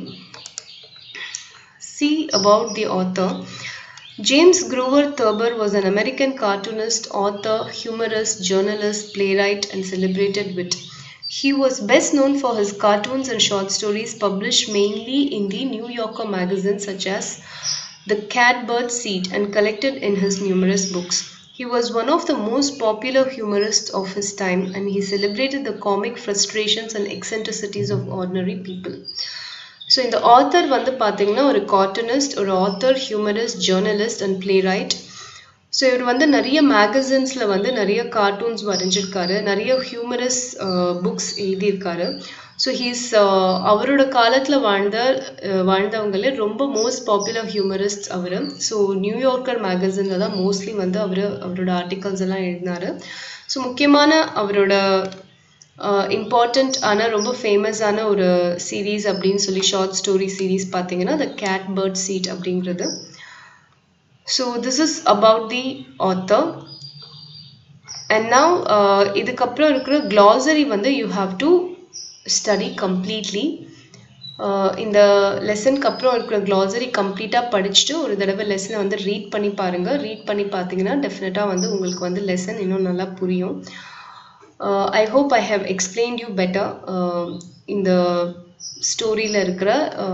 See about the author. James Grover Thurber was an American cartoonist, author, humorist, journalist, playwright, and celebrated wit. He was best known for his cartoons and short stories published mainly in the New Yorker magazines such as The Catbird Seat and collected in his numerous books. He was one of the most popular humorists of his time, and he celebrated the comic frustrations and eccentricities of ordinary people. So இந்த author வந்து பார்த்தீங்கன்னா ஒரு cartoonist, ஒரு author, humorist, journalist and playwright. So இவர் வந்து நிறைய மேகசின்ஸில் வந்து நிறைய கார்ட்டூன்ஸ் வரைஞ்சிருக்காரு, நிறைய ஹியூமரஸ் புக்ஸ் எழுதியிருக்காரு. ஸோ அவரோட காலத்தில் வாழ்ந்தவங்களே ரொம்ப மோஸ்ட் பாப்புலர் ஹியூமரிஸ்ட் அவர். ஸோ நியூயார்க்கர் மேகசினில் தான் மோஸ்ட்லி வந்து அவரோட ஆர்டிகல்ஸ் எல்லாம் எழுதினார். ஸோ முக்கியமான அவரோட இம்பார்ட்டண்ட் ஆனால் ரொம்ப ஃபேமஸான ஒரு சீரீஸ் அப்படின்னு சொல்லி ஷார்ட் ஸ்டோரி சீரீஸ் பார்த்தீங்கன்னா த கேட்பர்ட் சீட் அப்படிங்கிறது. So this is about the author. And now இதுக்கப்புறம் இருக்கிற க்ளாசரி வந்து you have to study completely. இந்த லெசனுக்கு அப்புறம் இருக்கிற க்ளாசரி கம்ப்ளீட்டாக படிச்சுட்டு ஒரு தடவை லெசனை வந்து ரீட் பண்ணி பாருங்கள். ரீட் பண்ணி பார்த்தீங்கன்னா டெஃபினட்டாக வந்து உங்களுக்கு வந்து லெசன் இன்னும் நல்லா புரியும். I hope I have explained you better. இந்த ஸ்டோரியில் இருக்கிற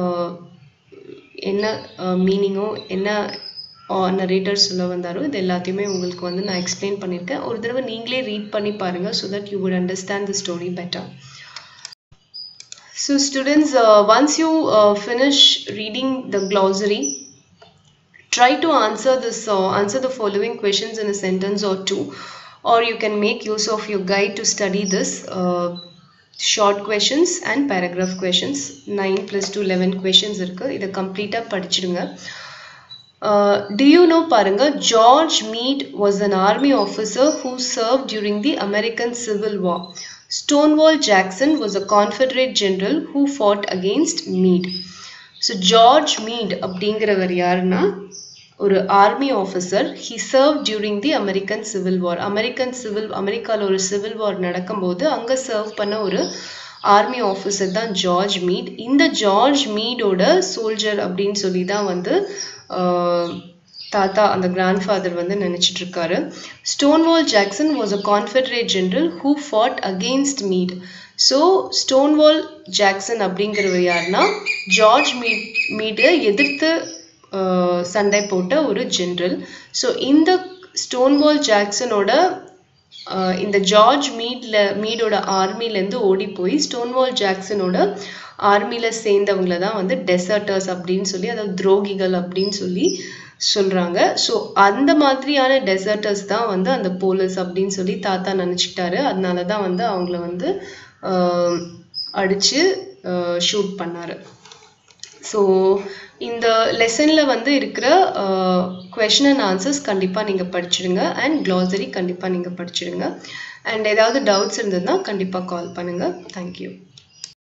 என்ன மீனிங்கோ என்ன நரேட்டர் சொல்ல வந்தாரோ இது எல்லாத்தையுமே உங்களுக்கு வந்து நான் எக்ஸ்பிளைன் பண்ணியிருக்கேன். ஒரு தடவை நீங்களே ரீட் பண்ணி பாருங்கள் so that you would understand the story better. So students, once you finish reading the glossary, try to answer the following questions in a sentence or two, or you can make use of your guide to study this short questions and paragraph questions. 9 plus 2 11 questions இருக்கு. இதை கம்ப்ளீட்டாக படிச்சிடுங்க. Do you know பாருங்க, George Meade was an army officer who served during the American Civil War. Stonewall Jackson was a Confederate general who fought against Meade. So George Meade அப்படிங்கிறவர் யாருன்னா ஒரு army officer. He serve during the American civil war. அமெரிக்காவில் ஒரு civil war நடக்கும்போது அங்கே serve பண்ண ஒரு army officer தான் ஜார்ஜ் மீட். இந்த ஜார்ஜ் மீடோட சோல்ஜர் அப்படின்னு சொல்லி தான் வந்து தாத்தா அந்த கிராண்ட்ஃபாதர் வந்து நினச்சிட்டு இருக்காரு. Stonewall Jackson was a Confederate general who fought against Meade. So Stonewall Jackson அப்படிங்கிறவர் யாருன்னா ஜார்ஜ் மீடை எதிர்த்து சண்டை போட்ட ஒரு ஜெனரல். ஸோ இந்த ஸ்டோன்வால் ஜாக்சனோட இந்த ஜார்ஜ் மீடோட ஆர்மிலேருந்து ஓடி போய் ஸ்டோன்வால் ஜாக்சனோட ஆர்மியில் சேர்ந்தவங்கள தான் வந்து டெசர்டர்ஸ் அப்படின்னு சொல்லி, அதாவது துரோகிகள் அப்படின்னு சொல்லி சொல்கிறாங்க. ஸோ அந்த மாதிரியான டெசர்டர்ஸ் தான் வந்து அந்த போலீஸ் அப்படின்னு சொல்லி தாத்தா நினச்சிக்கிட்டாரு. அதனால தான் வந்து அவங்கள வந்து அடித்து ஷூட் பண்ணார். ஸோ இந்த லெசனில் வந்து இருக்கிற கொஷின் அண்ட் ஆன்சர்ஸ் கண்டிப்பாக நீங்கள் படிச்சிடுங்க அண்ட் க்ளாசரி கண்டிப்பாக நீங்கள் படிச்சிடுங்க. அண்ட் ஏதாவது டவுட்ஸ் இருந்ததுன்னா கண்டிப்பாக கால் பண்ணுங்கள். தேங்க்யூ.